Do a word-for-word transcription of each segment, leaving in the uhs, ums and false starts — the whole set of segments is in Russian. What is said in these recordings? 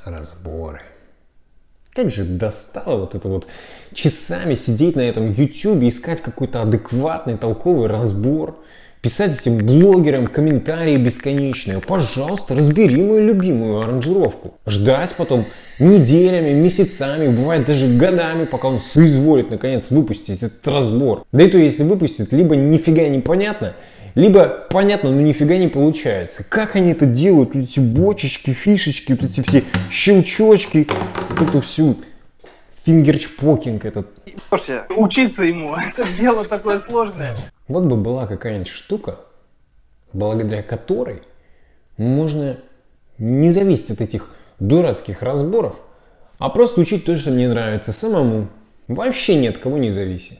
разборы. Как же достало вот это вот часами сидеть на этом ютубе, искать какой-то адекватный, толковый разбор, писать этим блогерам комментарии бесконечные. Пожалуйста, разбери мою любимую аранжировку. Ждать потом неделями, месяцами, бывает даже годами, пока он соизволит наконец выпустить этот разбор. Да и то, если выпустит, либо нифига не понятно, либо понятно, но нифига не получается. Как они это делают? Вот эти бочечки, фишечки, вот эти все щелчочки, вот эту всю фингерчпокинг этот. Слушайте, учиться ему, это дело такое сложное. Вот бы была какая-нибудь штука, благодаря которой можно не зависеть от этих дурацких разборов, а просто учить то, что мне нравится самому. Вообще ни от кого не зависеть.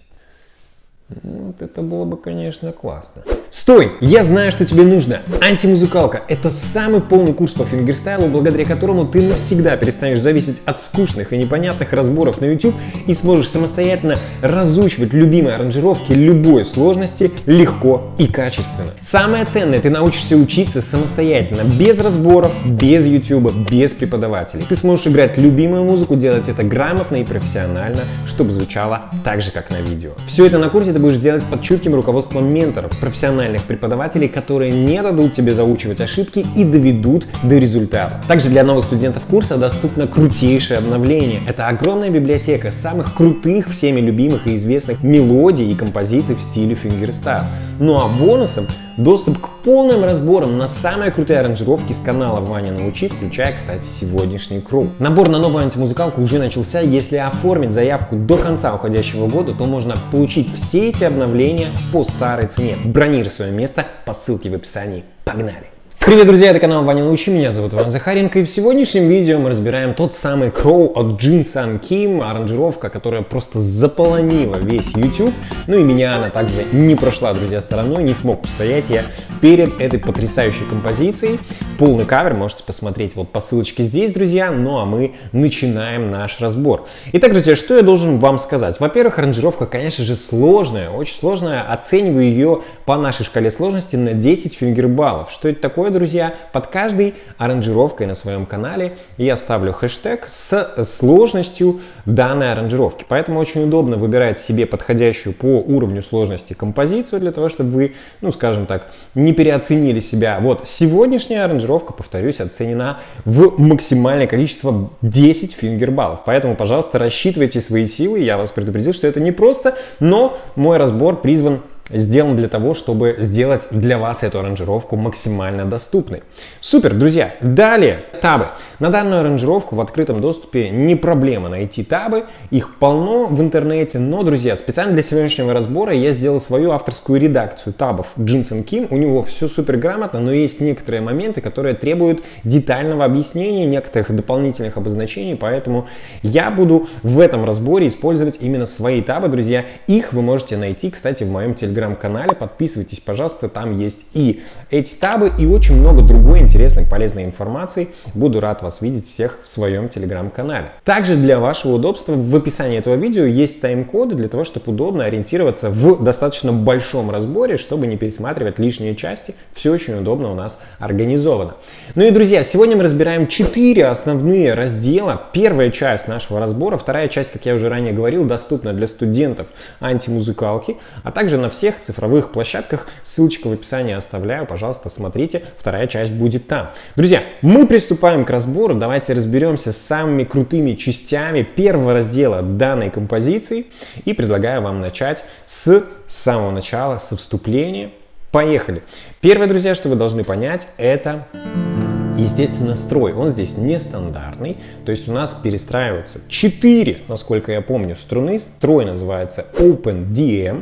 Вот это было бы, конечно, классно. Стой! Я знаю, что тебе нужно! Антимузыкалка – это самый полный курс по фингерстайлу, благодаря которому ты навсегда перестанешь зависеть от скучных и непонятных разборов на YouTube и сможешь самостоятельно разучивать любимые аранжировки любой сложности легко и качественно. Самое ценное – ты научишься учиться самостоятельно, без разборов, без YouTube, без преподавателей. Ты сможешь играть любимую музыку, делать это грамотно и профессионально, чтобы звучало так же, как на видео. Все это на курсе ты будешь делать под чутким руководством менторов, профессиональных преподавателей, которые не дадут тебе заучивать ошибки и доведут до результата. Также для новых студентов курса доступно крутейшее обновление. Это огромная библиотека самых крутых, всеми любимых и известных мелодий и композиций в стиле фингерстайл. Ну а бонусом доступ к полным разборам на самые крутые аранжировки с канала Ваня Научи, включая, кстати, сегодняшний кроу. Набор на новую антимузыкалку уже начался. Если оформить заявку до конца уходящего года, то можно получить все эти обновления по старой цене. Бронируй свое место по ссылке в описании. Погнали! Привет, друзья, это канал Ваня Научи, меня зовут Иван Захаренко, и в сегодняшнем видео мы разбираем тот самый кроу от Jin Sun Kim, аранжировка, которая просто заполонила весь YouTube, ну и меня она также не прошла, друзья, стороной, не смог устоять я перед этой потрясающей композицией. Полный кавер можете посмотреть вот по ссылочке здесь, друзья, ну а мы начинаем наш разбор. Итак, друзья, что я должен вам сказать? Во-первых, аранжировка, конечно же, сложная, очень сложная, оцениваю ее по нашей шкале сложности на десять фингербаллов. Что это такое, друзья? Под каждой аранжировкой на своем канале я ставлю хэштег с сложностью данной аранжировки. Поэтому очень удобно выбирать себе подходящую по уровню сложности композицию для того, чтобы вы, ну скажем так, не переоценили себя. Вот сегодняшняя аранжировка, повторюсь, оценена в максимальное количество десять фингербаллов. Поэтому, пожалуйста, рассчитывайте свои силы. Я вас предупредил, что это непросто, но мой разбор призван сделан для того, чтобы сделать для вас эту аранжировку максимально доступной. Супер, друзья! Далее, табы. На данную аранжировку в открытом доступе не проблема найти табы, их полно в интернете, но, друзья, специально для сегодняшнего разбора я сделал свою авторскую редакцию табов Jin Sun Kim. У него все супер грамотно, но есть некоторые моменты, которые требуют детального объяснения, некоторых дополнительных обозначений, поэтому я буду в этом разборе использовать именно свои табы, друзья. Их вы можете найти, кстати, в моем телеграм телеграм-канале, подписывайтесь, пожалуйста, там есть и эти табы, и очень много другой интересной, полезной информации. Буду рад вас видеть всех в своем телеграм-канале. Также для вашего удобства в описании этого видео есть тайм-коды для того, чтобы удобно ориентироваться в достаточно большом разборе, чтобы не пересматривать лишние части. Все очень удобно у нас организовано. Ну и, друзья, сегодня мы разбираем четыре основные раздела. Первая часть нашего разбора, вторая часть, как я уже ранее говорил, доступна для студентов антимузыкалки, а также на все всех цифровых площадках. Ссылочку в описании оставляю, пожалуйста, смотрите, вторая часть будет там. Друзья, мы приступаем к разбору, давайте разберемся с самыми крутыми частями первого раздела данной композиции и предлагаю вам начать с самого начала, со вступления. Поехали! Первое, друзья, что вы должны понять, это, естественно, строй. Он здесь нестандартный, то есть у нас перестраиваются четыре, насколько я помню, струны. Строй называется Open ди эм.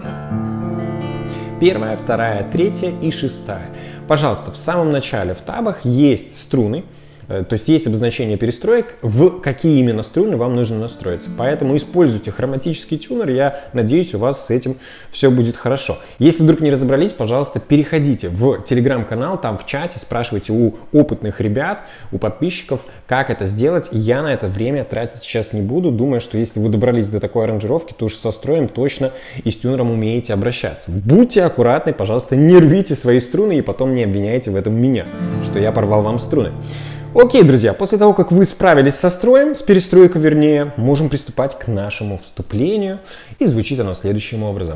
Первая, вторая, третья и шестая. Пожалуйста, в самом начале в табах есть струны, то есть есть обозначение перестроек, в какие именно струны вам нужно настроиться. Поэтому используйте хроматический тюнер, я надеюсь, у вас с этим все будет хорошо. Если вдруг не разобрались, пожалуйста, переходите в телеграм-канал, там в чате спрашивайте у опытных ребят, у подписчиков, как это сделать. Я на это время тратить сейчас не буду. Думаю, что если вы добрались до такой аранжировки, то уж со строем точно и с тюнером умеете обращаться. Будьте аккуратны, пожалуйста, не рвите свои струны и потом не обвиняйте в этом меня, что я порвал вам струны. Окей, друзья, после того, как вы справились со строем, с перестройкой вернее, можем приступать к нашему вступлению. И звучит оно следующим образом.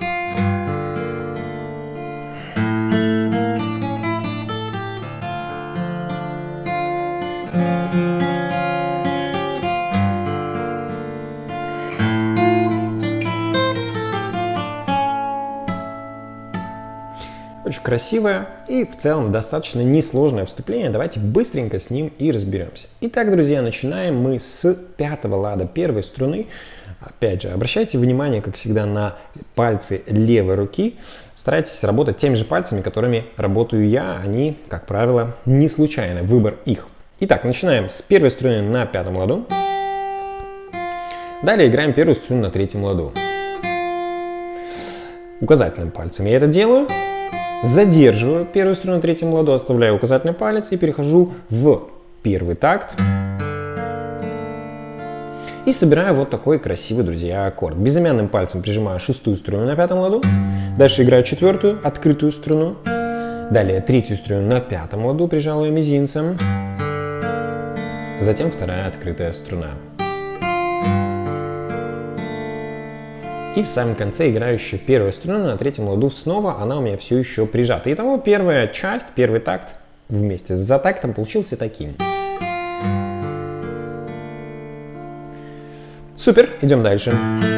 Очень красивое и в целом достаточно несложное вступление. Давайте быстренько с ним и разберемся. Итак, друзья, начинаем мы с пятого лада первой струны. Опять же, обращайте внимание, как всегда, на пальцы левой руки. Старайтесь работать теми же пальцами, которыми работаю я. Они, как правило, не случайно. Выбор их. Итак, начинаем с первой струны на пятом ладу. Далее играем первую струну на третьем ладу. Указательным пальцем я это делаю. Задерживаю первую струну на третьем ладу, оставляю указательный палец и перехожу в первый такт. И собираю вот такой красивый, друзья, аккорд. Безымянным пальцем прижимаю шестую струну на пятом ладу. Дальше играю четвертую, открытую струну. Далее третью струну на пятом ладу, прижал ее мизинцем. Затем вторая открытая струна. И в самом конце играю еще первую струну на третьем ладу снова, она у меня все еще прижата. Итого первая часть, первый такт вместе с затактом получился таким. Супер, идем дальше.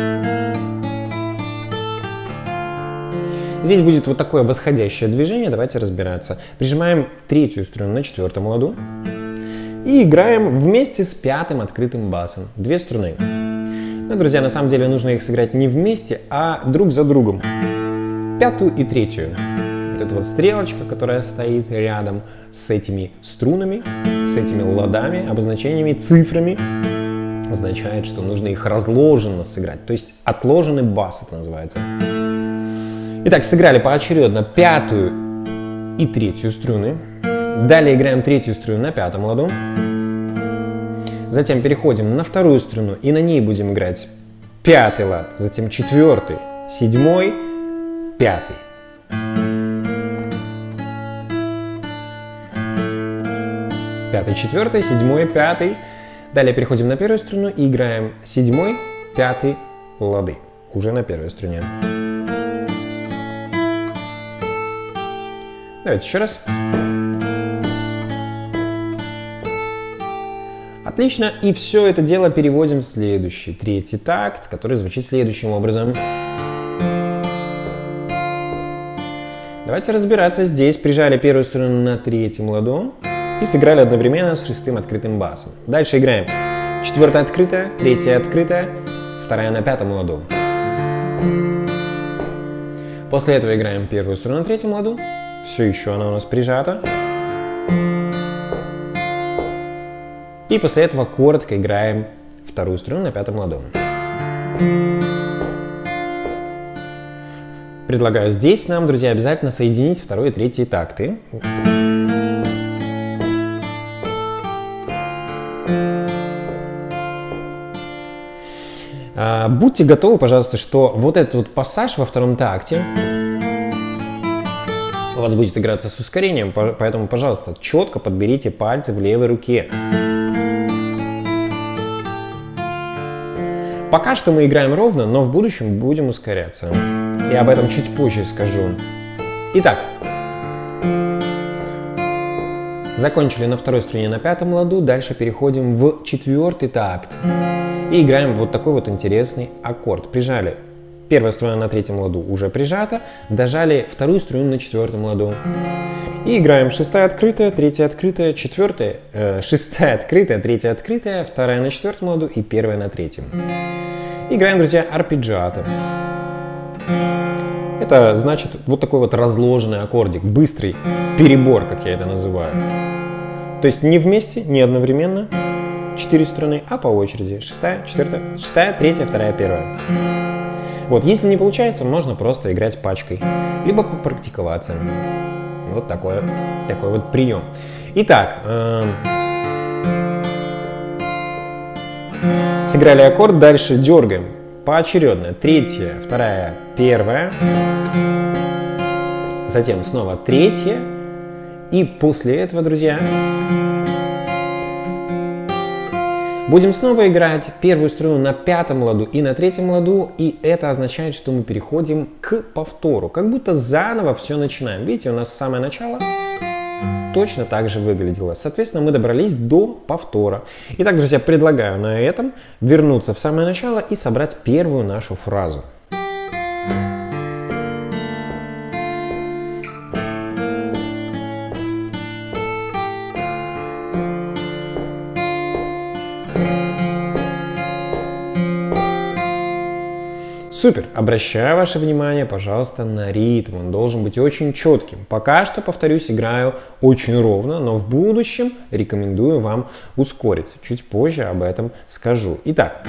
Здесь будет вот такое восходящее движение, давайте разбираться. Прижимаем третью струну на четвертом ладу и играем вместе с пятым открытым басом. Две струны. Ну, друзья, на самом деле нужно их сыграть не вместе, а друг за другом. Пятую и третью. Вот эта вот стрелочка, которая стоит рядом с этими струнами, с этими ладами, обозначениями, цифрами, означает, что нужно их разложенно сыграть. То есть отложенный бас это называется. Итак, сыграли поочередно пятую и третью струны. Далее играем третью струну на пятом ладу. Затем переходим на вторую струну и на ней будем играть пятый лад, затем четвертый, седьмой, пятый. Пятый, четвертый, седьмой, пятый. Далее переходим на первую струну и играем седьмой, пятый лады. Уже на первой струне. Давайте еще раз. Отлично, и все это дело переводим в следующий, третий такт, который звучит следующим образом. Давайте разбираться здесь. Прижали первую струну на третьем ладу и сыграли одновременно с шестым открытым басом. Дальше играем четвертая открытая, третья открытая, вторая на пятом ладу. После этого играем первую струну на третьем ладу. Все еще она у нас прижата. И после этого коротко играем вторую струну на пятом ладу. Предлагаю здесь нам, друзья, обязательно соединить второй и третий такты. Будьте готовы, пожалуйста, что вот этот вот пассаж во втором такте у вас будет играться с ускорением, поэтому, пожалуйста, четко подберите пальцы в левой руке. Пока что мы играем ровно, но в будущем будем ускоряться. Я об этом чуть позже скажу. Итак, закончили на второй струне на пятом ладу, дальше переходим в четвертый такт. И играем вот такой вот интересный аккорд. Прижали первая струна на третьем ладу уже прижата, дожали вторую струну на четвертом ладу. И играем шестая открытая, третья открытая, четвертая, э, шестая открытая, третья открытая, вторая на четвертом ладу и первая на третьем. Играем, друзья, арпеджиато. Это значит вот такой вот разложенный аккордик, быстрый перебор, как я это называю. То есть не вместе, не одновременно, четыре струны, а по очереди. Шестая, четвертая, шестая, третья, вторая, первая. Вот, если не получается, можно просто играть пачкой, либо попрактиковаться. Вот такой, такой вот прием. Итак, э, сыграли аккорд, дальше дергаем поочередно. Третья, вторая, первая. Затем снова третья. И после этого, друзья, Будем снова играть первую струну на пятом ладу и на третьем ладу, и это означает, что мы переходим к повтору, как будто заново все начинаем. Видите, у нас самое начало точно так же выглядело. Соответственно, мы добрались до повтора. Итак, друзья, предлагаю на этом вернуться в самое начало и собрать первую нашу фразу. Супер! Обращаю ваше внимание, пожалуйста, на ритм. Он должен быть очень четким. Пока что, повторюсь, играю очень ровно, но в будущем рекомендую вам ускориться. Чуть позже об этом скажу. Итак.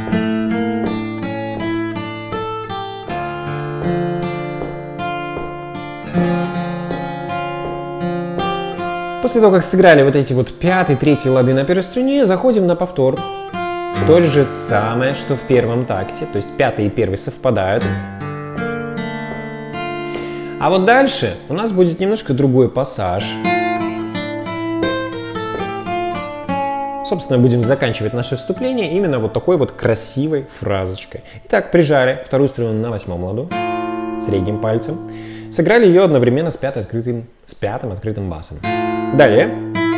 После того, как сыграли вот эти вот пятый, третий лады на первой струне, заходим на повтор. То же самое, что в первом такте, то есть пятый и первый совпадают. А вот дальше у нас будет немножко другой пассаж. Собственно, будем заканчивать наше вступление именно вот такой вот красивой фразочкой. Итак, прижали вторую струну на восьмом ладу средним пальцем. Сыграли ее одновременно с, пятым открытым, с пятым открытым басом. Далее.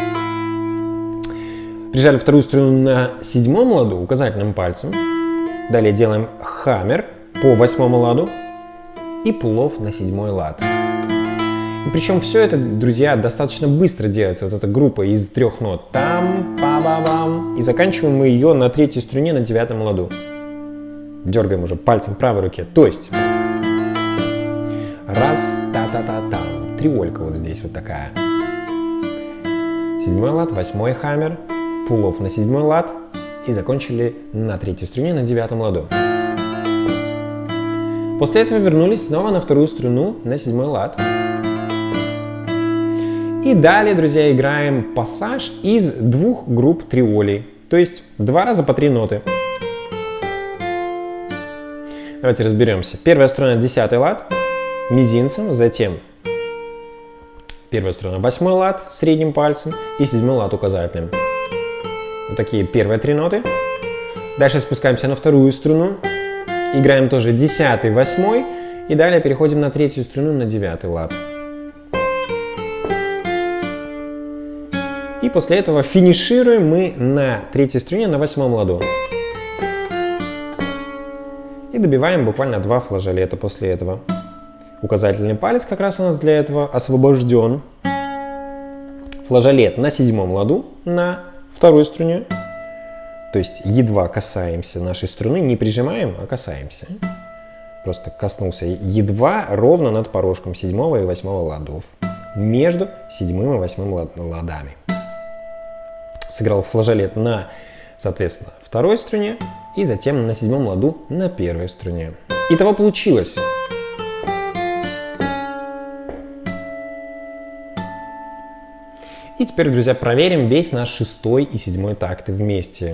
Прижали вторую струну на седьмом ладу указательным пальцем. Далее делаем хаммер по восьмому ладу и пулов на седьмой лад. И причем все это, друзья, достаточно быстро делается. Вот эта группа из трех нот. Там, па-ба-бам. И заканчиваем мы ее на третьей струне на девятом ладу. Дергаем уже пальцем правой руки. То есть раз, та-та-та-там. Триолька вот здесь вот такая. Седьмой лад, восьмой хаммер. Пулов на седьмой лад и закончили на третьей струне на девятом ладу. После этого вернулись снова на вторую струну на седьмой лад. И далее, друзья, играем пассаж из двух групп триолей, то есть два раза по три ноты. Давайте разберемся. Первая струна десятый лад мизинцем, затем первая струна восьмой лад средним пальцем и седьмой лад указательным. Вот такие первые три ноты. Дальше спускаемся на вторую струну. Играем тоже десятый, восьмой. И далее переходим на третью струну на девятый лад. И после этого финишируем мы на третьей струне на восьмом ладу. И добиваем буквально два флажолета после этого. Указательный палец как раз у нас для этого освобожден. Флажолет на седьмом ладу на второй струне, то есть едва касаемся нашей струны, не прижимаем, а касаемся. Просто коснулся едва ровно над порожком седьмого и восьмого ладов, между седьмым и восьмым ладами. Сыграл флажолет на, соответственно, второй струне и затем на седьмом ладу на первой струне. Итого получилось. И теперь, друзья, проверим весь наш шестой и седьмой такты вместе.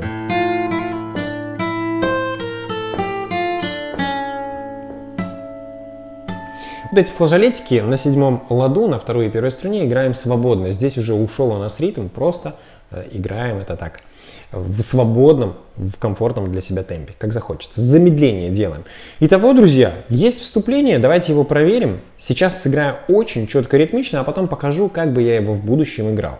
Вот эти флажолетики на седьмом ладу, на второй и первой струне играем свободно. Здесь уже ушел у нас ритм, просто играем это так. В свободном, в комфортном для себя темпе, как захочется. Замедление делаем. Итого, друзья, есть вступление, давайте его проверим. Сейчас сыграю очень четко ритмично, а потом покажу, как бы я его в будущем играл.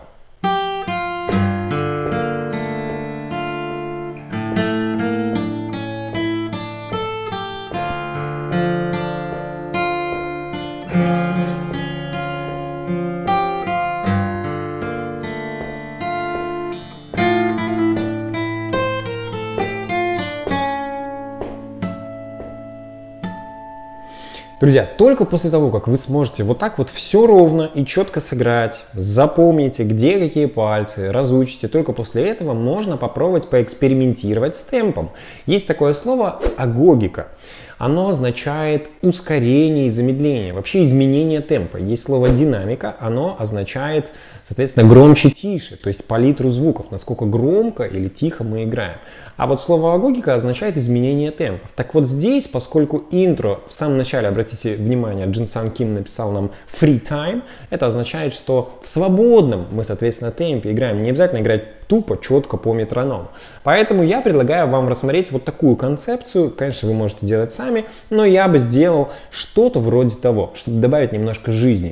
Друзья, только после того, как вы сможете вот так вот все ровно и четко сыграть, запомните, где какие пальцы, разучите, только после этого можно попробовать поэкспериментировать с темпом. Есть такое слово агогика. Оно означает ускорение и замедление, вообще изменение темпа. Есть слово динамика, оно означает, соответственно, громче, тише, то есть палитру звуков, насколько громко или тихо мы играем. А вот слово агогика означает изменение темпов. Так вот здесь, поскольку интро в самом начале, обратите внимание, Джин Сан Ким написал нам free time, это означает, что в свободном мы, соответственно, темпе играем. Не обязательно играть тупо, четко по метроному. Поэтому я предлагаю вам рассмотреть вот такую концепцию. Конечно, вы можете делать сами, но я бы сделал что-то вроде того, чтобы добавить немножко жизни.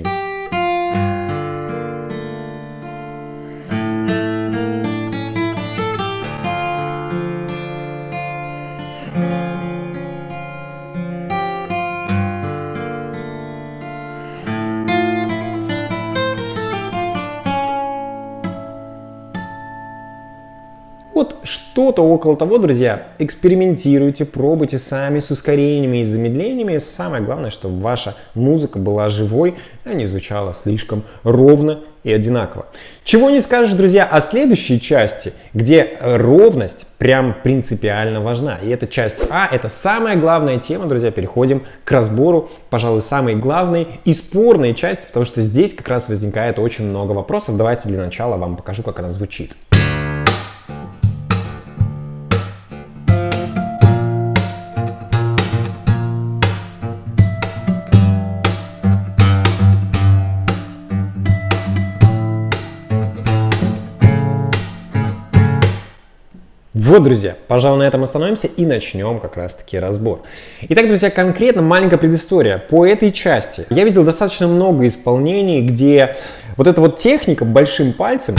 Вот что-то около того, друзья. Экспериментируйте, пробуйте сами с ускорениями и замедлениями. Самое главное, чтобы ваша музыка была живой, а не звучала слишком ровно и одинаково. Чего не скажешь, друзья, о следующей части, где ровность прям принципиально важна. И эта часть А, это самая главная тема, друзья. Переходим к разбору, пожалуй, самой главной и спорной части, потому что здесь как раз возникает очень много вопросов. Давайте для начала вам покажу, как она звучит. Вот, друзья, пожалуй, на этом остановимся и начнем как раз-таки разбор. Итак, друзья, конкретно маленькая предыстория. По этой части я видел достаточно много исполнений, где вот эта вот техника большим пальцем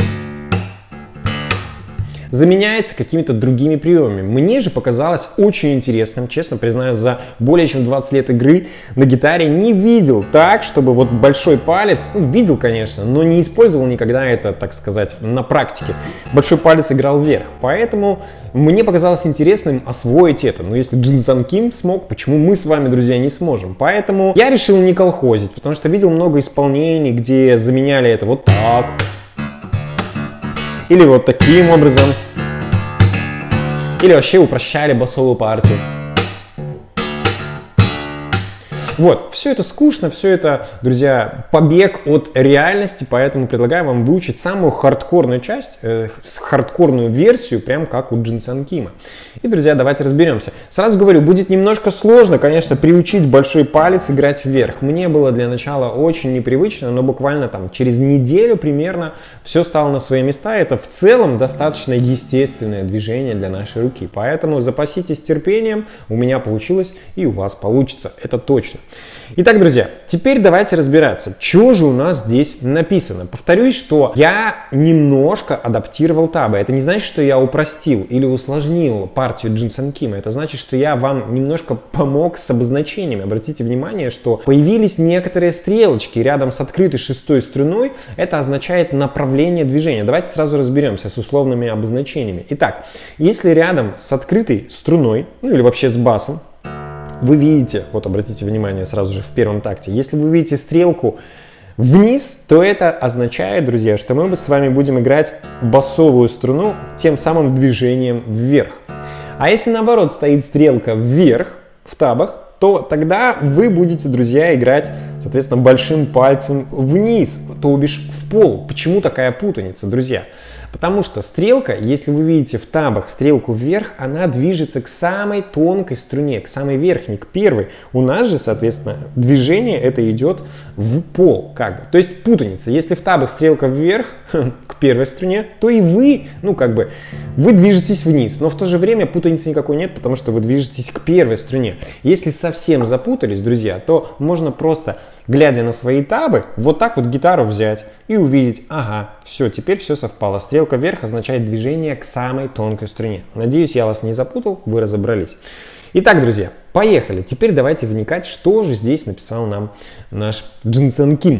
заменяется какими-то другими приемами. Мне же показалось очень интересным, честно признаюсь, за более чем двадцать лет игры на гитаре не видел так, чтобы вот большой палец, ну, видел, конечно, но не использовал никогда это, так сказать, на практике. Большой палец играл вверх, поэтому мне показалось интересным освоить это. Но если Jin Sun Kim смог, почему мы с вами, друзья, не сможем? Поэтому я решил не колхозить, потому что видел много исполнений, где заменяли это вот так. Или вот таким образом. Или вообще упрощали басовую партию. Вот, все это скучно, все это, друзья, побег от реальности, поэтому предлагаю вам выучить самую хардкорную часть, э, хардкорную версию, прям как у Jin Sun Kim. И, друзья, давайте разберемся. Сразу говорю, будет немножко сложно, конечно, приучить большой палец играть вверх. Мне было для начала очень непривычно, но буквально там через неделю примерно все стало на свои места. Это в целом достаточно естественное движение для нашей руки. Поэтому запаситесь терпением, у меня получилось и у вас получится, это точно. Итак, друзья, теперь давайте разбираться, что же у нас здесь написано. Повторюсь, что я немножко адаптировал табы. Это не значит, что я упростил или усложнил партию Jin Sun Kim. Это значит, что я вам немножко помог с обозначениями. Обратите внимание, что появились некоторые стрелочки рядом с открытой шестой струной. Это означает направление движения. Давайте сразу разберемся с условными обозначениями. Итак, если рядом с открытой струной, ну или вообще с басом, вы видите, вот обратите внимание сразу же в первом такте, если вы видите стрелку вниз, то это означает, друзья, что мы с вами будем играть басовую струну тем самым движением вверх. А если наоборот стоит стрелка вверх в табах, то тогда вы будете, друзья, играть, соответственно, большим пальцем вниз, то бишь в пол. Почему такая путаница, друзья? Потому что стрелка, если вы видите в табах стрелку вверх, она движется к самой тонкой струне, к самой верхней, к первой. У нас же, соответственно, движение это идет в пол, как бы. То есть путаница. Если в табах стрелка вверх, к первой струне, то и вы, ну как бы, вы движетесь вниз. Но в то же время путаницы никакой нет, потому что вы движетесь к первой струне. Если совсем запутались, друзья, то можно просто, глядя на свои табы, вот так вот гитару взять и увидеть, ага, все, теперь все совпало. Стрелка вверх означает движение к самой тонкой струне. Надеюсь, я вас не запутал, вы разобрались. Итак, друзья, поехали. Теперь давайте вникать, что же здесь написал нам наш Jin Sun Kim.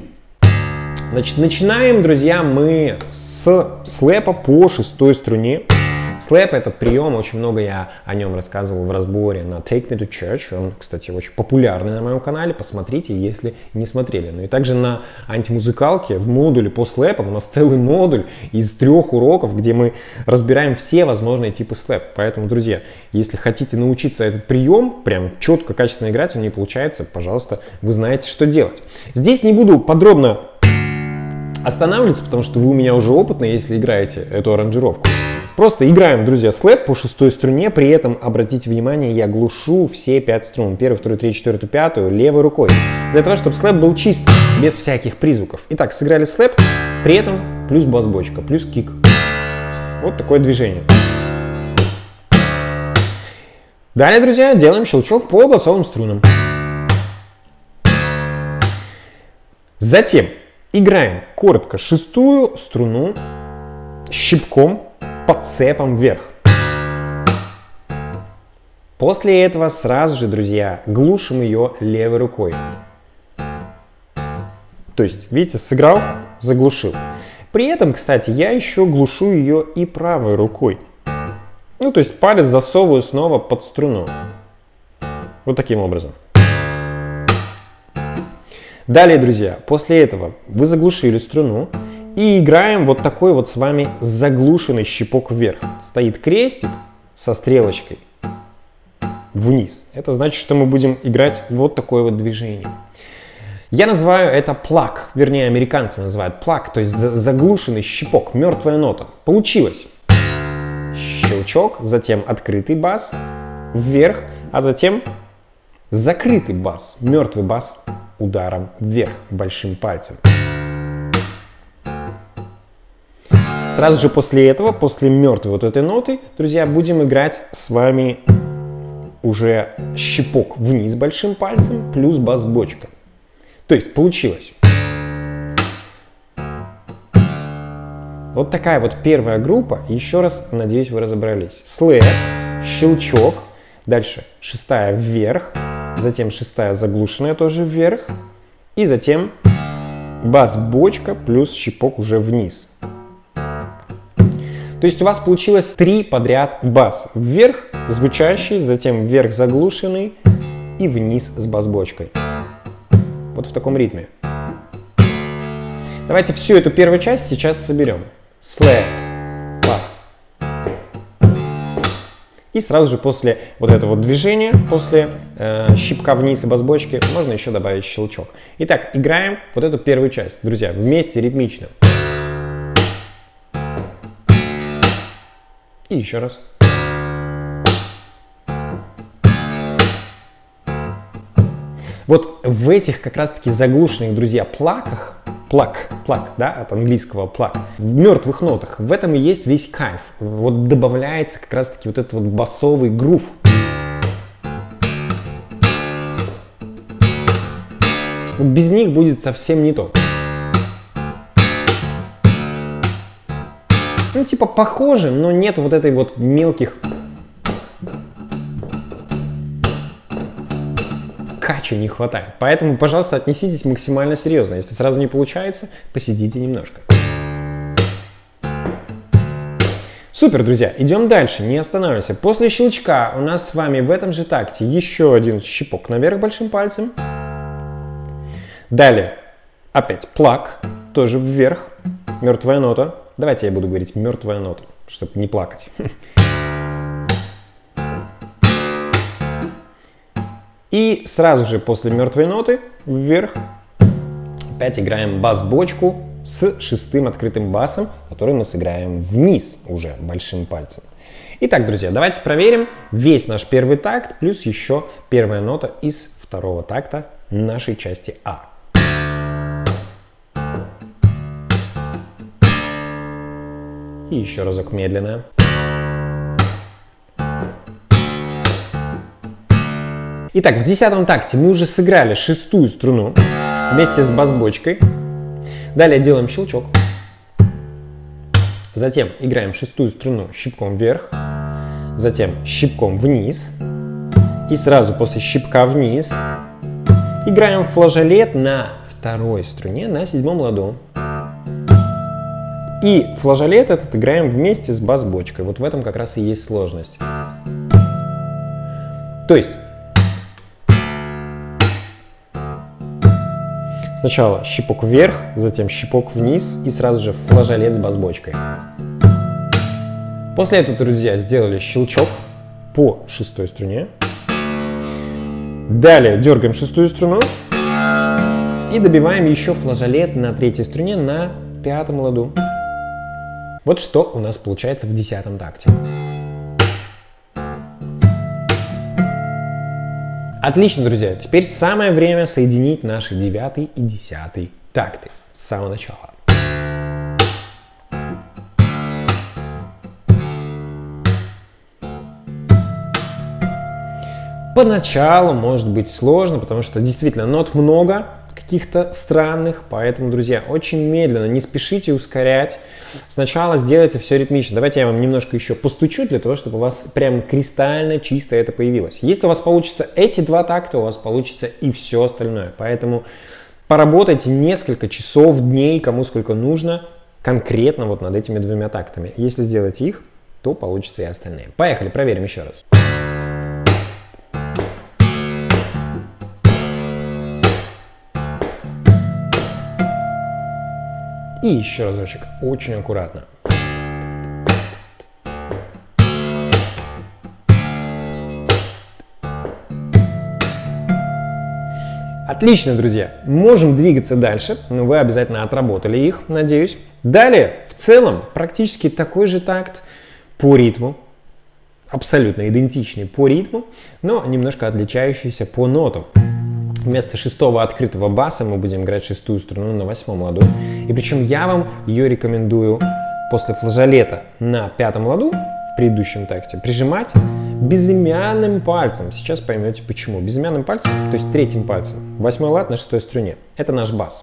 Значит, начинаем, друзья, мы с слэпа по шестой струне. Слэп — этот прием, очень много я о нем рассказывал в разборе на Take Me to Church. Он, кстати, очень популярный на моем канале, посмотрите, если не смотрели. Ну и также на антимузыкалке в модуле по слэпам у нас целый модуль из трех уроков, где мы разбираем все возможные типы слэп. Поэтому, друзья, если хотите научиться этот прием, прям четко, качественно играть, он не получается, пожалуйста, вы знаете, что делать. Здесь не буду подробно останавливаться, потому что вы у меня уже опытные, если играете эту аранжировку. Просто играем, друзья, слэп по шестой струне, при этом, обратите внимание, я глушу все пять струн. Первую, вторую, третью, четвертую, пятую левой рукой. Для того, чтобы слэп был чистый, без всяких призвуков. Итак, сыграли слэп, при этом плюс бас-бочка, плюс кик. Вот такое движение. Далее, друзья, делаем щелчок по басовым струнам. Затем играем коротко шестую струну щипком, подцепом вверх. После этого сразу же, друзья, глушим ее левой рукой. То есть, видите, сыграл, заглушил. При этом, кстати, я еще глушу ее и правой рукой. Ну, то есть палец засовываю снова под струну. Вот таким образом. Далее, друзья, после этого вы заглушили струну и играем вот такой вот с вами заглушенный щипок вверх. Стоит крестик со стрелочкой вниз. Это значит, что мы будем играть вот такое вот движение. Я называю это плак, вернее, американцы называют плак, то есть заглушенный щипок, мертвая нота. Получилось. Щелчок, затем открытый бас вверх, а затем закрытый бас, мертвый бас ударом вверх, большим пальцем. Сразу же после этого, после мертвой вот этой ноты, друзья, будем играть с вами уже щипок вниз большим пальцем плюс бас-бочка. То есть получилось. Вот такая вот первая группа. Еще раз, надеюсь, вы разобрались. Слэш, щелчок, дальше шестая вверх, затем шестая заглушенная тоже вверх, и затем бас-бочка плюс щипок уже вниз. То есть у вас получилось три подряд бас. Вверх звучащий, затем вверх заглушенный и вниз с бас-бочкой. Вот в таком ритме. Давайте всю эту первую часть сейчас соберем. Слэп, плак. И сразу же после вот этого движения, после э, щипка вниз и бас-бочки, можно еще добавить щелчок. Итак, играем вот эту первую часть, друзья, вместе ритмично. И еще раз. Вот в этих как раз-таки заглушенных, друзья, плаках, плак, плак, да, от английского плак, в мертвых нотах, в этом и есть весь кайф. Вот добавляется как раз-таки вот этот вот басовый грув. Вот без них будет совсем не то. Ну, типа похоже, но нет вот этой вот мелких кача не хватает. Поэтому, пожалуйста, отнеситесь максимально серьезно. Если сразу не получается, посидите немножко. Супер, друзья, идем дальше, не останавливаемся. После щелчка у нас с вами в этом же такте еще один щипок наверх большим пальцем. Далее опять плак, тоже вверх, мертвая нота. Давайте я буду говорить мертвая нота, чтобы не плакать. И сразу же после мертвой ноты вверх опять играем бас-бочку с шестым открытым басом, который мы сыграем вниз уже большим пальцем. Итак, друзья, давайте проверим весь наш первый такт плюс еще первая нота из второго такта нашей части А. И еще разок медленно. Итак, в десятом такте мы уже сыграли шестую струну вместе с бас-бочкой. Далее делаем щелчок. Затем играем шестую струну щипком вверх. Затем щипком вниз. И сразу после щипка вниз играем флажолет на второй струне на седьмом ладу. И флажолет этот играем вместе с бас-бочкой. Вот в этом как раз и есть сложность. То есть сначала щипок вверх, затем щипок вниз и сразу же флажолет с бас-бочкой. После этого, друзья, сделали щелчок по шестой струне. Далее дергаем шестую струну и добиваем еще флажолет на третьей струне на пятом ладу. Вот что у нас получается в десятом такте. Отлично, друзья. Теперь самое время соединить наши девятый и десятый такты с самого начала. Поначалу может быть сложно, потому что действительно нот много, каких-то странных, поэтому, друзья, очень медленно, не спешите ускорять. Сначала сделайте все ритмично. Давайте я вам немножко еще постучу для того, чтобы у вас прям кристально чисто это появилось. Если у вас получится эти два такта, у вас получится и все остальное. Поэтому поработайте несколько часов, дней, кому сколько нужно, конкретно вот над этими двумя тактами. Если сделаете их, то получится и остальные. Поехали, проверим еще раз. И еще разочек, очень аккуратно. Отлично, друзья. Можем двигаться дальше. Вы обязательно отработали их, надеюсь. Далее, в целом, практически такой же такт по ритму. Абсолютно идентичный по ритму, но немножко отличающийся по нотам. Вместо шестого открытого баса мы будем играть шестую струну на восьмом ладу. И причем я вам ее рекомендую после флажолета на пятом ладу, в предыдущем такте, прижимать безымянным пальцем. Сейчас поймете почему. Безымянным пальцем, то есть третьим пальцем. Восьмой лад на шестой струне. Это наш бас.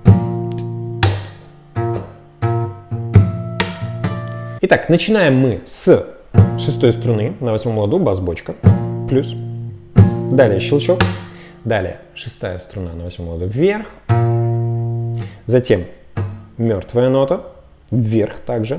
Итак, начинаем мы с шестой струны на восьмом ладу, бас-бочка, плюс. Далее щелчок. Далее шестая струна на восьмом ладу вверх, затем мертвая нота вверх также.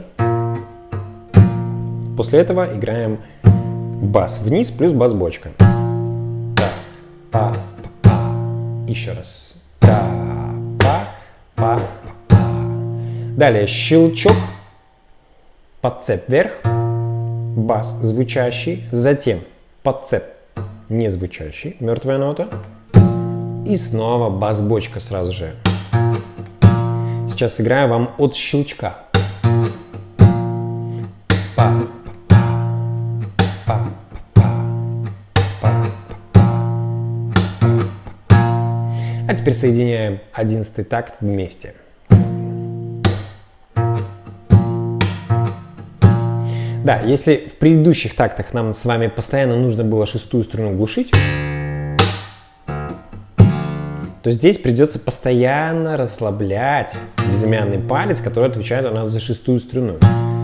После этого играем бас вниз плюс бас-бочка. Та, па, па, па. Еще раз. Та, па, па, па, па. Далее щелчок, подцеп вверх, бас звучащий, затем подцеп не звучащий, мертвая нота. И снова бас-бочка сразу же. Сейчас сыграю вам от щелчка. Па, па, па, па, па, па. А теперь соединяем одиннадцатый такт вместе. Да, если в предыдущих тактах нам с вами постоянно нужно было шестую струну глушить, то здесь придется постоянно расслаблять безымянный палец, который отвечает у нас за шестую струну.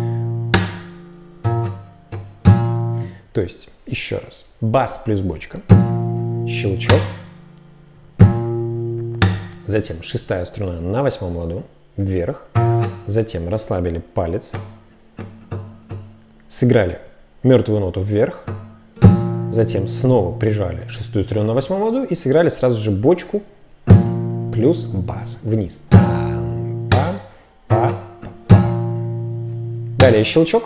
То есть, еще раз, бас плюс бочка, щелчок, затем шестая струна на восьмом ладу, вверх, затем расслабили палец, сыграли мертвую ноту вверх, затем снова прижали шестую струну на восьмом ладу и сыграли сразу же бочку плюс бас вниз. Пам, пам, па, па, па. Далее щелчок.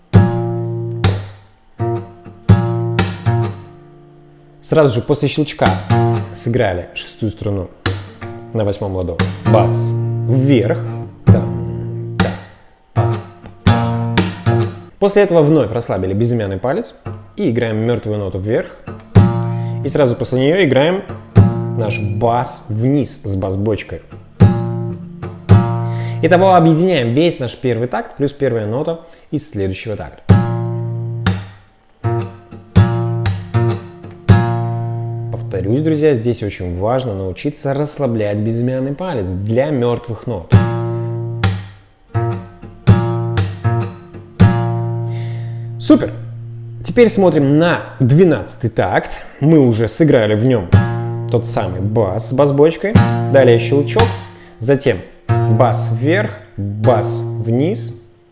Сразу же после щелчка сыграли шестую струну на восьмом ладу. Бас вверх. Там, та, па, па. После этого вновь расслабили безымянный палец и играем мертвую ноту вверх. И сразу после нее играем наш бас вниз с бас-бочкой. Итого объединяем весь наш первый такт плюс первая нота из следующего такта. Повторюсь, друзья, здесь очень важно научиться расслаблять безымянный палец для мертвых нот. Супер! Теперь смотрим на двенадцатый такт. Мы уже сыграли в нем тот самый бас с бас-бочкой. Далее щелчок, затем бас вверх, бас вниз.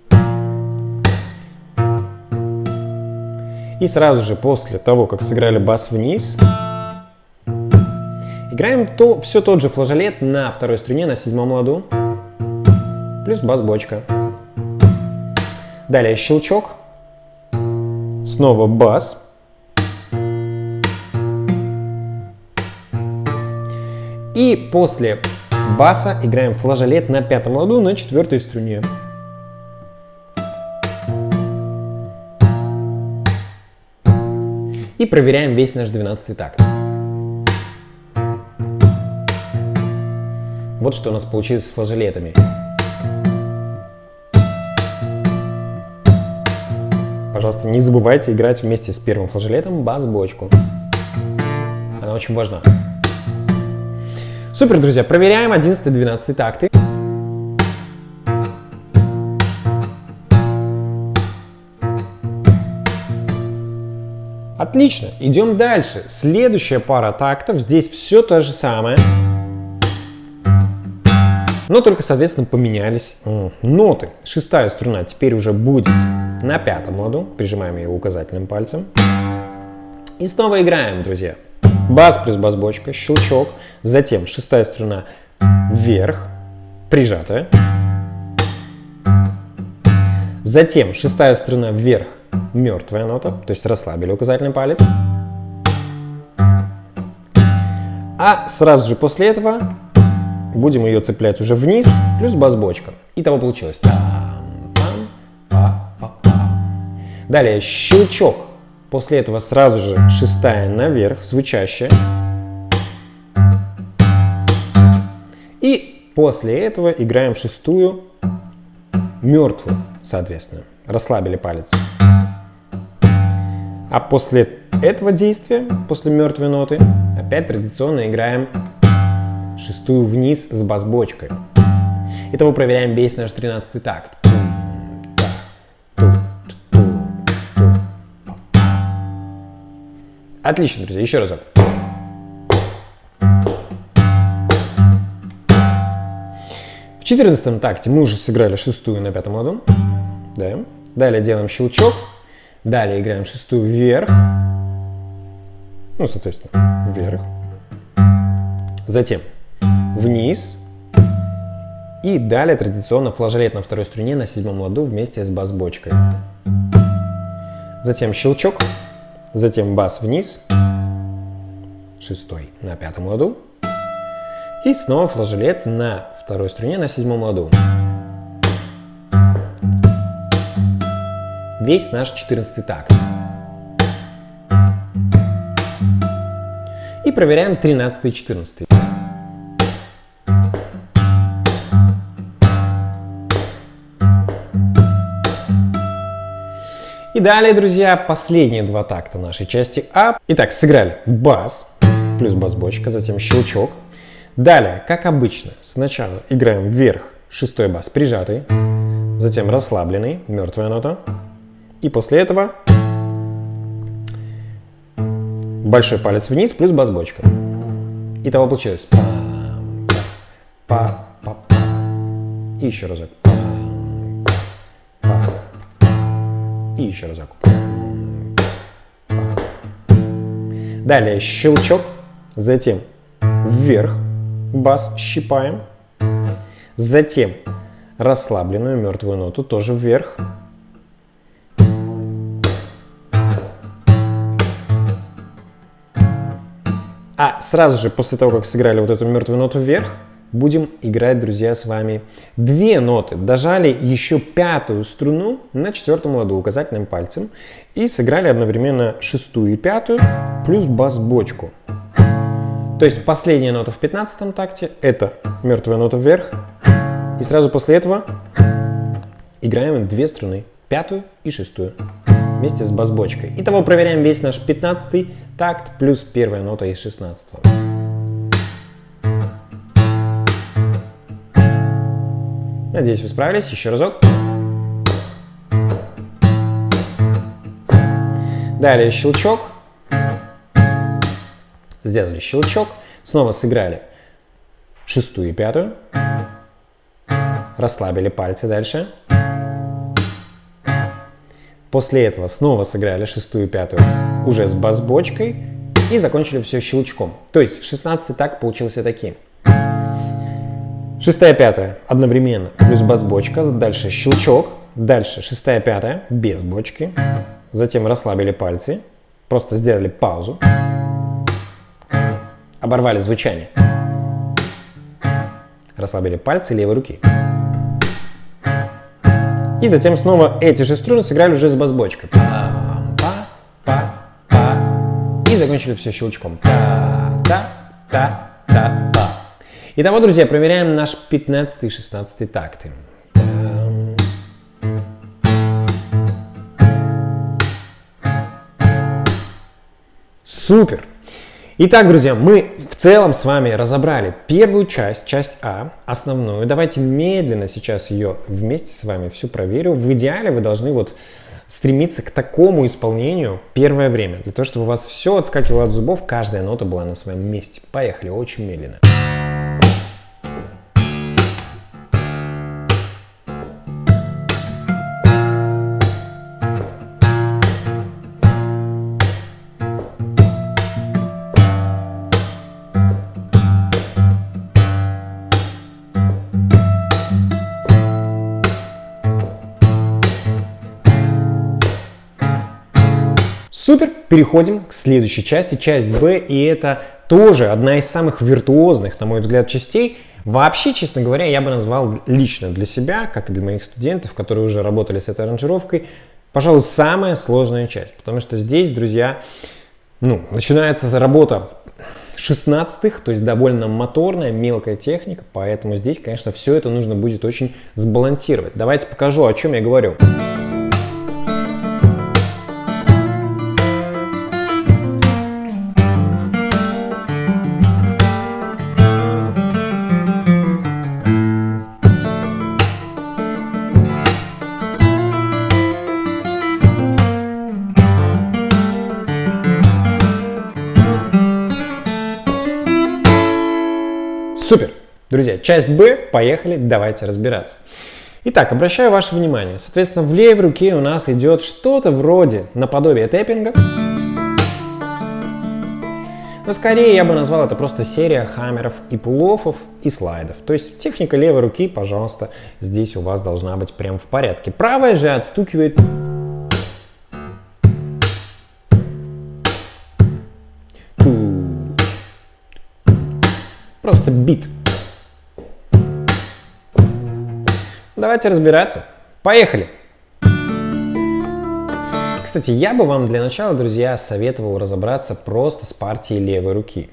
И сразу же после того, как сыграли бас вниз, играем то, все тот же флажолет на второй струне на седьмом ладу, плюс бас-бочка. Далее щелчок, снова бас. И после баса играем флажолет на пятом ладу на четвертой струне. И проверяем весь наш двенадцатый такт. Вот что у нас получилось с флажолетами. Пожалуйста, не забывайте играть вместе с первым флажолетом бас-бочку. она очень важна. Супер, друзья, проверяем одиннадцатый-двенадцатый такты. Отлично, идем дальше. Следующая пара тактов, здесь все то же самое. Но только, соответственно, поменялись ноты. Шестая струна теперь уже будет на пятом ладу. Прижимаем ее указательным пальцем. И снова играем, друзья. Бас плюс бас-бочка, щелчок. Затем шестая струна вверх, прижатая. Затем шестая струна вверх, мертвая нота. То есть расслабили указательный палец. А сразу же после этого будем ее цеплять уже вниз, плюс бас-бочка. Итого получилось. Далее щелчок. После этого сразу же шестая наверх, звучащая. И после этого играем шестую мертвую, соответственно. Расслабили палец. А после этого действия, после мертвой ноты, опять традиционно играем шестую вниз с бас-бочкой. Итого проверяем весь наш тринадцатый такт. Отлично, друзья, еще разок. В четырнадцатом такте мы уже сыграли шестую на пятом ладу. Да. Далее делаем щелчок. Далее играем шестую вверх. Ну, соответственно, вверх. Затем вниз. И далее традиционно флажолет на второй струне на седьмом ладу вместе с бас-бочкой. Затем щелчок. Затем бас вниз. Шестой на пятом ладу. И снова флажолет на второй струне на седьмом ладу. Весь наш четырнадцатый такт. И проверяем тринадцатый и четырнадцатый. И далее, друзья, последние два такта нашей части А. Итак, сыграли бас плюс бас-бочка, затем щелчок. Далее, как обычно, сначала играем вверх, шестой бас прижатый, затем расслабленный, мертвая нота. И после этого большой палец вниз плюс бас-бочка. Итого получилось. Па-па-па. И еще разок. И еще разок. Далее щелчок, затем вверх бас щипаем, затем расслабленную мертвую ноту тоже вверх. А сразу же после того, как сыграли вот эту мертвую ноту вверх, будем играть, друзья, с вами две ноты. Дожали еще пятую струну на четвертом ладу указательным пальцем и сыграли одновременно шестую и пятую плюс бас-бочку. То есть последняя нота в пятнадцатом такте — это мертвая нота вверх. И сразу после этого играем две струны, пятую и шестую, вместе с бас-бочкой. Итого проверяем весь наш пятнадцатый такт плюс первая нота из шестнадцатого. Надеюсь, вы справились. Еще разок. Далее щелчок. Сделали щелчок. Снова сыграли шестую и пятую. Расслабили пальцы дальше. После этого снова сыграли шестую и пятую уже с бас-бочкой. И закончили все щелчком. То есть шестнадцатый такт получился таким. Шестая, пятая одновременно, плюс бас-бочка, дальше щелчок, дальше шестая, пятая без бочки, затем расслабили пальцы, просто сделали паузу, оборвали звучание, расслабили пальцы левой руки. И затем снова эти же струны сыграли уже с бас-бочкой. И закончили все щелчком. Та-та-та-та-та. Итого, друзья, проверяем наш пятнадцатый и шестнадцатый такты. Супер! Итак, друзья, мы в целом с вами разобрали первую часть, часть А, основную. Давайте медленно сейчас ее вместе с вами всю проверю. В идеале вы должны вот стремиться к такому исполнению первое время, для того, чтобы у вас все отскакивало от зубов, каждая нота была на своем месте. Поехали, очень медленно. Супер! Переходим к следующей части, часть Б, и это тоже одна из самых виртуозных, на мой взгляд, частей. Вообще, честно говоря, я бы назвал лично для себя, как и для моих студентов, которые уже работали с этой аранжировкой, пожалуй, самая сложная часть, потому что здесь, друзья, ну, начинается работа шестнадцатых, то есть довольно моторная, мелкая техника, поэтому здесь, конечно, все это нужно будет очень сбалансировать. Давайте покажу, о чем я говорю. Супер! Друзья, часть Б, поехали, давайте разбираться. Итак, обращаю ваше внимание, соответственно, в левой руке у нас идет что-то вроде наподобие тэппинга. Но скорее я бы назвал это просто серия хаммеров и пулофов и слайдов. То есть техника левой руки, пожалуйста, здесь у вас должна быть прям в порядке. Правая же отстукивает просто бит. Давайте разбираться. Поехали! Кстати, я бы вам для начала, друзья, советовал разобраться просто с партией левой руки.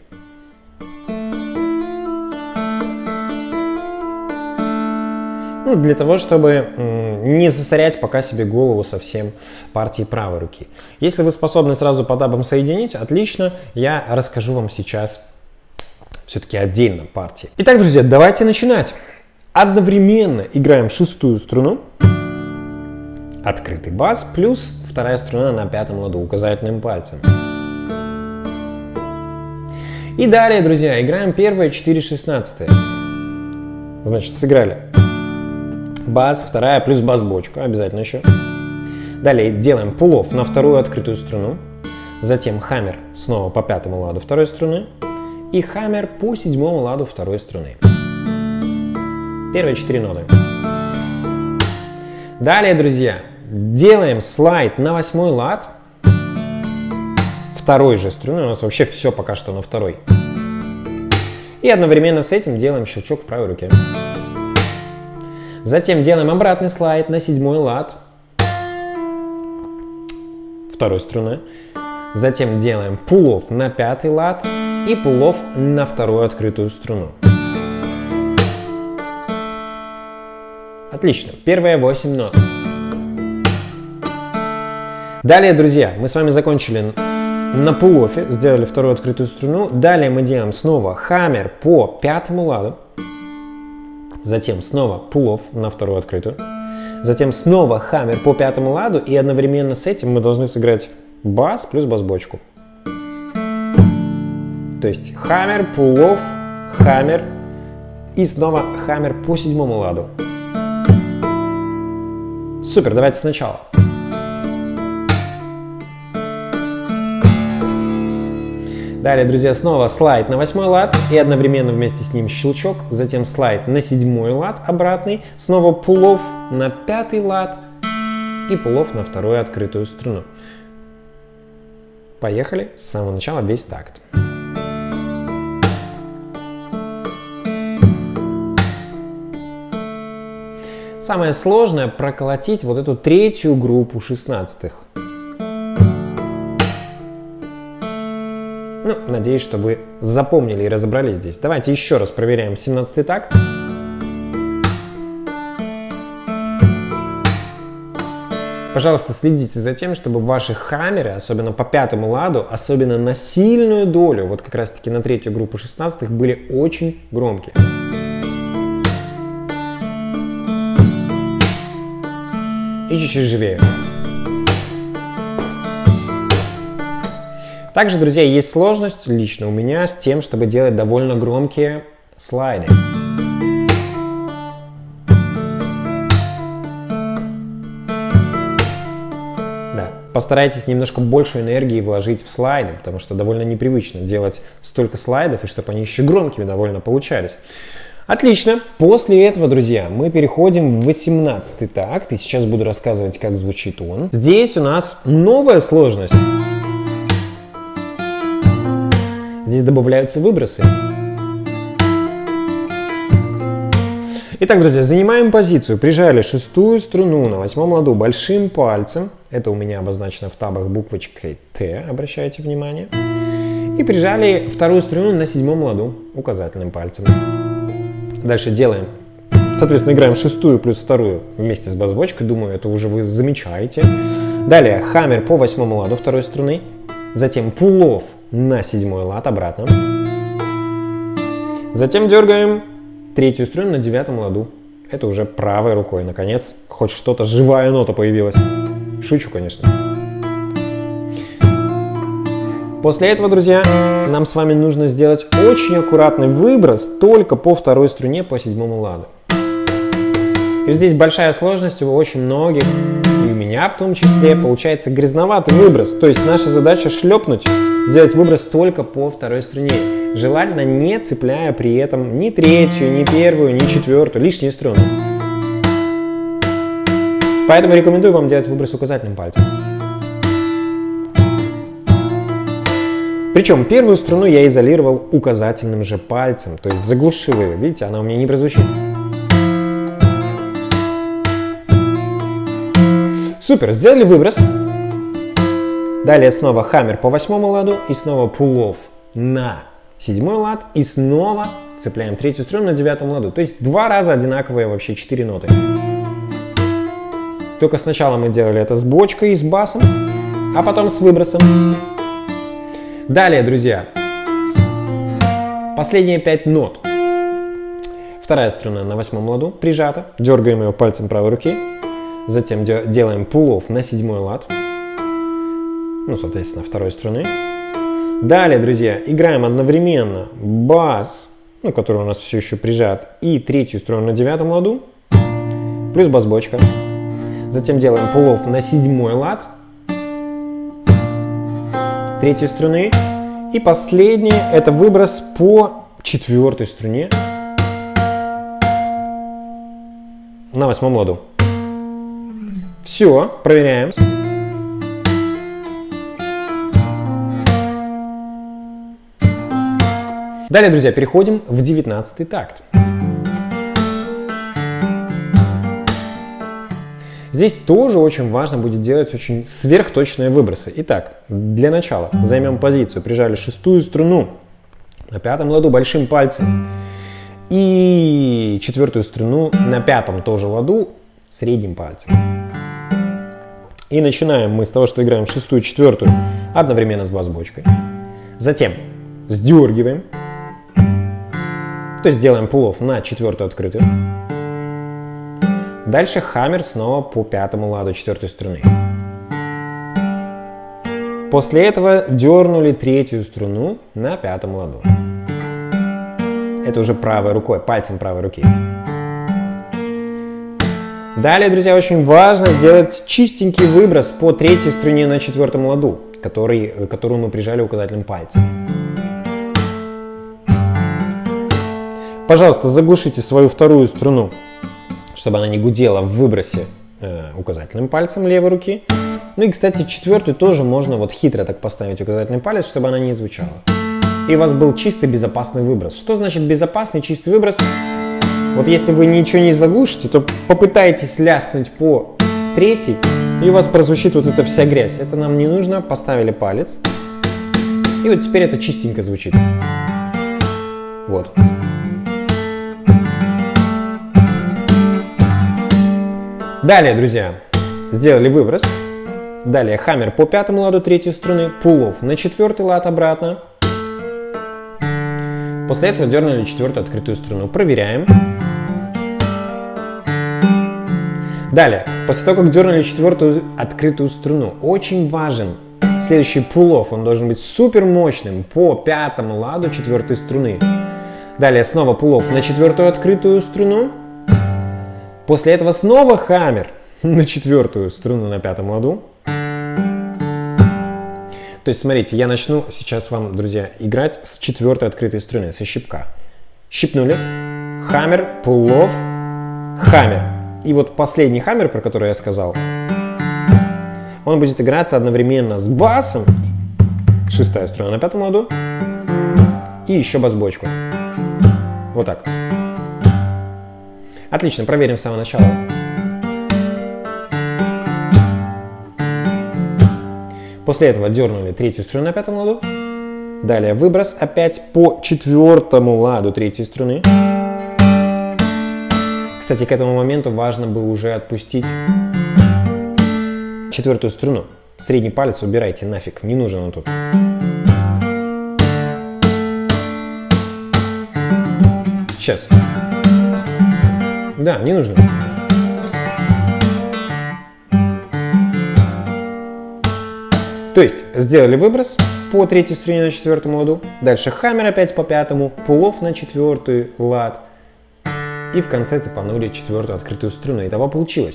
Ну, для того, чтобы не засорять пока себе голову совсем партией правой руки. Если вы способны сразу по табам соединить, отлично, я расскажу вам сейчас все-таки отдельно партии. Итак, друзья, давайте начинать. Одновременно играем шестую струну, открытый бас, плюс вторая струна на пятом ладу указательным пальцем. И далее, друзья, играем первые четыре шестнадцатые. Значит, сыграли бас, вторая плюс бас-бочка, обязательно еще. Далее делаем пулов на вторую открытую струну, затем хаммер снова по пятому ладу второй струны и хаммер по седьмому ладу второй струны. Первые четыре ноты. Далее, друзья, делаем слайд на восьмой лад второй же струны. У нас вообще все пока что на второй. И одновременно с этим делаем щелчок в правой руке. Затем делаем обратный слайд на седьмой лад второй струны. Затем делаем пулов на пятый лад и пулов на вторую открытую струну. Отлично. Первые восемь нот. Далее, друзья, мы с вами закончили на пулофе, сделали вторую открытую струну. Далее мы делаем снова хаммер по пятому ладу. Затем снова пулов на вторую открытую. Затем снова хаммер по пятому ладу. И одновременно с этим мы должны сыграть бас плюс бас-бочку. То есть хаммер, пулов, хаммер и снова хаммер по седьмому ладу. Супер, давайте сначала. Далее, друзья, снова слайд на восьмой лад и одновременно вместе с ним щелчок. Затем слайд на седьмой лад обратный. Снова пулов на пятый лад и пулов на вторую открытую струну. Поехали с самого начала весь такт. Самое сложное проколотить вот эту третью группу шестнадцатых. Ну, надеюсь, что вы запомнили и разобрались здесь. Давайте еще раз проверяем семнадцатый такт. пожалуйста, следите за тем, чтобы ваши хаммеры, особенно по пятому ладу, особенно на сильную долю, вот как раз таки на третью группу шестнадцатых, были очень громкие. И чуть-чуть живее. Также, друзья, есть сложность лично у меня с тем, чтобы делать довольно громкие слайды. Да, постарайтесь немножко больше энергии вложить в слайды, потому что довольно непривычно делать столько слайдов, и чтобы они еще громкими довольно получались. Отлично. После этого, друзья, мы переходим в восемнадцатый такт, и сейчас буду рассказывать, как звучит он. Здесь у нас новая сложность. Здесь добавляются выбросы. Итак, друзья, занимаем позицию. Прижали шестую струну на восьмом ладу большим пальцем. Это у меня обозначено в табах буквочкой Т, обращайте внимание. И прижали вторую струну на седьмом ладу указательным пальцем. Дальше делаем, соответственно, играем шестую плюс вторую вместе с бас-бочкой. Думаю, это уже вы замечаете. Далее хаммер по восьмому ладу второй струны. Затем пулов на седьмой лад обратно. Затем дергаем третью струну на девятом ладу. Это уже правой рукой. Наконец, хоть что-то, живая нота появилась. Шучу, конечно. После этого, друзья, нам с вами нужно сделать очень аккуратный выброс только по второй струне по седьмому ладу. И здесь большая сложность у очень многих, и у меня в том числе, получается грязноватый выброс. То есть наша задача шлепнуть, сделать выброс только по второй струне. Желательно не цепляя при этом ни третью, ни первую, ни четвертую, лишние струны. Поэтому рекомендую вам делать выброс указательным пальцем. Причем первую струну я изолировал указательным же пальцем, то есть заглушил ее. Видите, она у меня не прозвучит. Супер, сделали выброс. Далее снова хаммер по восьмому ладу и снова пулов на седьмой лад и снова цепляем третью струну на девятом ладу. То есть два раза одинаковые вообще четыре ноты. Только сначала мы делали это с бочкой и с басом, а потом с выбросом. Далее, друзья, последние пять нот. Вторая струна на восьмом ладу прижата, дергаем ее пальцем правой руки. Затем делаем пулов на седьмой лад, ну, соответственно, второй струны. Далее, друзья, играем одновременно бас, ну, который у нас все еще прижат, и третью струну на девятом ладу, плюс бас-бочка. Затем делаем пулов на седьмой лад, третьей струны. И последнее — это выброс по четвертой струне на восьмом ладу. Все, проверяем. Далее, друзья, переходим в девятнадцатый такт. Здесь тоже очень важно будет делать очень сверхточные выбросы. Итак, для начала займем позицию. Прижали шестую струну на пятом ладу большим пальцем. И четвертую струну на пятом тоже ладу средним пальцем. И начинаем мы с того, что играем шестую и четвертую одновременно с бас-бочкой. Затем сдергиваем. То есть делаем пулов на четвертую открытую. Дальше хаммер снова по пятому ладу четвертой струны. После этого дернули третью струну на пятом ладу. Это уже правой рукой, пальцем правой руки. Далее, друзья, очень важно сделать чистенький выброс по третьей струне на четвертом ладу, который, которую мы прижали указательным пальцем. Пожалуйста, заглушите свою вторую струну, чтобы она не гудела в выбросе э, указательным пальцем левой руки. Ну и, кстати, четвертую тоже можно вот хитро так поставить указательный палец, чтобы она не звучала. И у вас был чистый безопасный выброс. Что значит безопасный чистый выброс? Вот если вы ничего не заглушите, то попытайтесь ляснуть по третьей, и у вас прозвучит вот эта вся грязь. Это нам не нужно. Поставили палец. И вот теперь это чистенько звучит. Вот. Далее, друзья, Сделали выброс. Далее хаммер по пятому ладу третьей струны, пулов на четвертый лад обратно. После этого дернули четвертую открытую струну. Проверяем. Далее, после того, как дернули четвертую открытую струну, очень важен следующий пулов. Он должен быть супер мощным по пятому ладу четвертой струны. Далее снова пулов на четвертую открытую струну. После этого снова хаммер на четвертую струну на пятом ладу. То есть, смотрите, я начну сейчас вам, друзья, играть с четвертой открытой струны, со щипка. Щипнули, хаммер, пулов, хаммер. И вот последний хаммер, про который я сказал, он будет играться одновременно с басом, шестая струна на пятом ладу, и еще бас-бочку. Вот так. Отлично, проверим с самого начала. После этого дернули третью струну на пятом ладу. Далее выброс опять по четвертому ладу третьей струны. Кстати, к этому моменту важно бы уже отпустить четвертую струну. Средний палец убирайте нафиг, не нужен он тут. Сейчас. Да, не нужно. То есть сделали выброс по третьей струне на четвертом ладу, дальше хаммер опять по пятому, пулов на четвертый лад и в конце цепанули четвертую открытую струну. Итого получилось.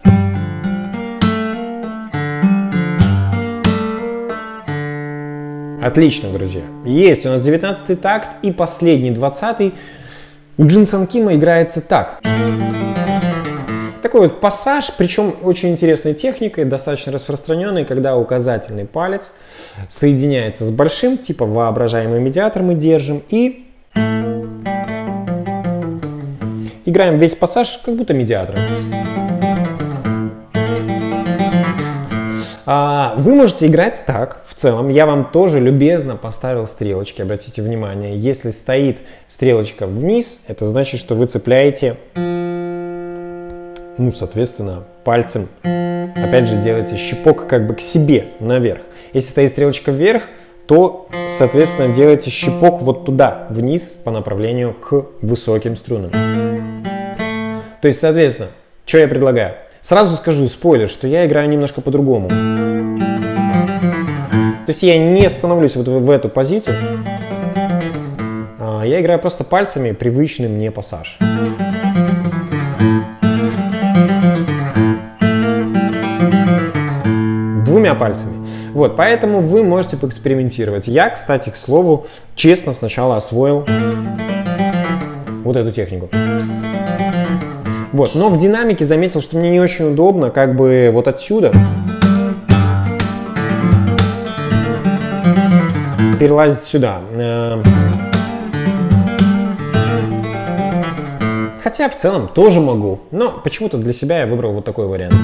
Отлично, друзья. Есть у нас девятнадцатый такт и последний двадцатый. У Jin-san Kim играется так. Такой вот пассаж, причем очень интересной техникой, достаточно распространенной, когда указательный палец соединяется с большим, типа воображаемый медиатор мы держим, и играем весь пассаж, как будто медиатор. А вы можете играть так, в целом. Я вам тоже любезно поставил стрелочки, обратите внимание. Если стоит стрелочка вниз, это значит, что вы цепляете... Ну, соответственно, пальцем, опять же, делаете щипок как бы к себе, наверх. Если стоит стрелочка вверх, то, соответственно, делаете щипок вот туда, вниз, по направлению к высоким струнам. То есть, соответственно, что я предлагаю? Сразу скажу, спойлер, что я играю немножко по-другому. То есть я не становлюсь вот в эту позицию, я играю просто пальцами привычный мне пассаж. Двумя пальцами. Вот, поэтому вы можете поэкспериментировать. Я, кстати, к слову, честно сначала освоил вот эту технику. Вот, но в динамике заметил, что мне не очень удобно, как бы вот отсюда перелазить сюда. Хотя в целом тоже могу, но почему-то для себя я выбрал вот такой вариант.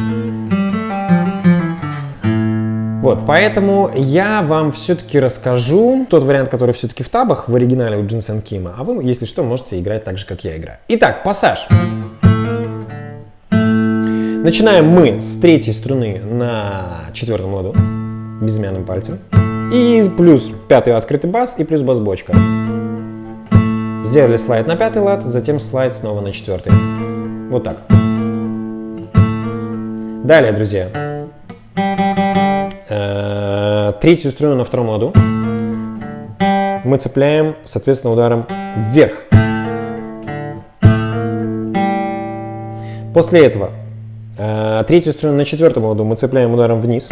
Вот, поэтому я вам все-таки расскажу тот вариант, который все-таки в табах, в оригинале у Jin-san Kim, а вы, если что, можете играть так же, как я играю. Итак, пассаж. Начинаем мы с третьей струны на четвертом ладу, безымянным пальцем, и плюс пятый открытый бас, и плюс бас-бочка. Сделали слайд на пятый лад, затем слайд снова на четвертый. Вот так. Далее, друзья. Третью струну на втором ладу мы цепляем, соответственно, ударом вверх. После этого третью струну на четвертом ладу мы цепляем ударом вниз.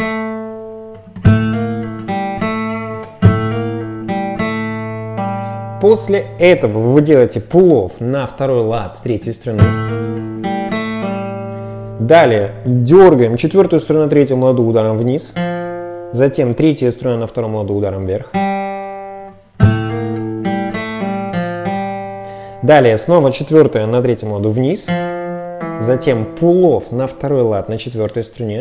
После этого вы делаете пулов на второй лад третьей струны. Далее дергаем четвертую струну на третьем ладу ударом вниз. Затем третья струна на втором ладу ударом вверх. Далее снова четвертая на третьем ладу вниз. Затем пулов на второй лад на четвертой струне.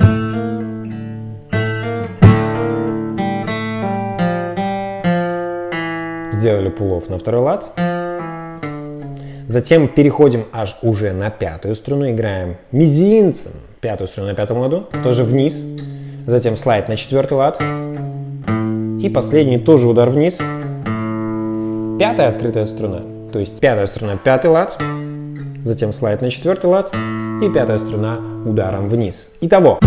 Сделали пулов на второй лад. Затем переходим аж уже на пятую струну, играем мизинцем пятую струну на пятом ладу, тоже вниз, затем слайд на четвертый лад, и последний тоже удар вниз, пятая открытая струна, то есть пятая струна, пятый лад, затем слайд на четвертый лад, и пятая струна ударом вниз. Итого.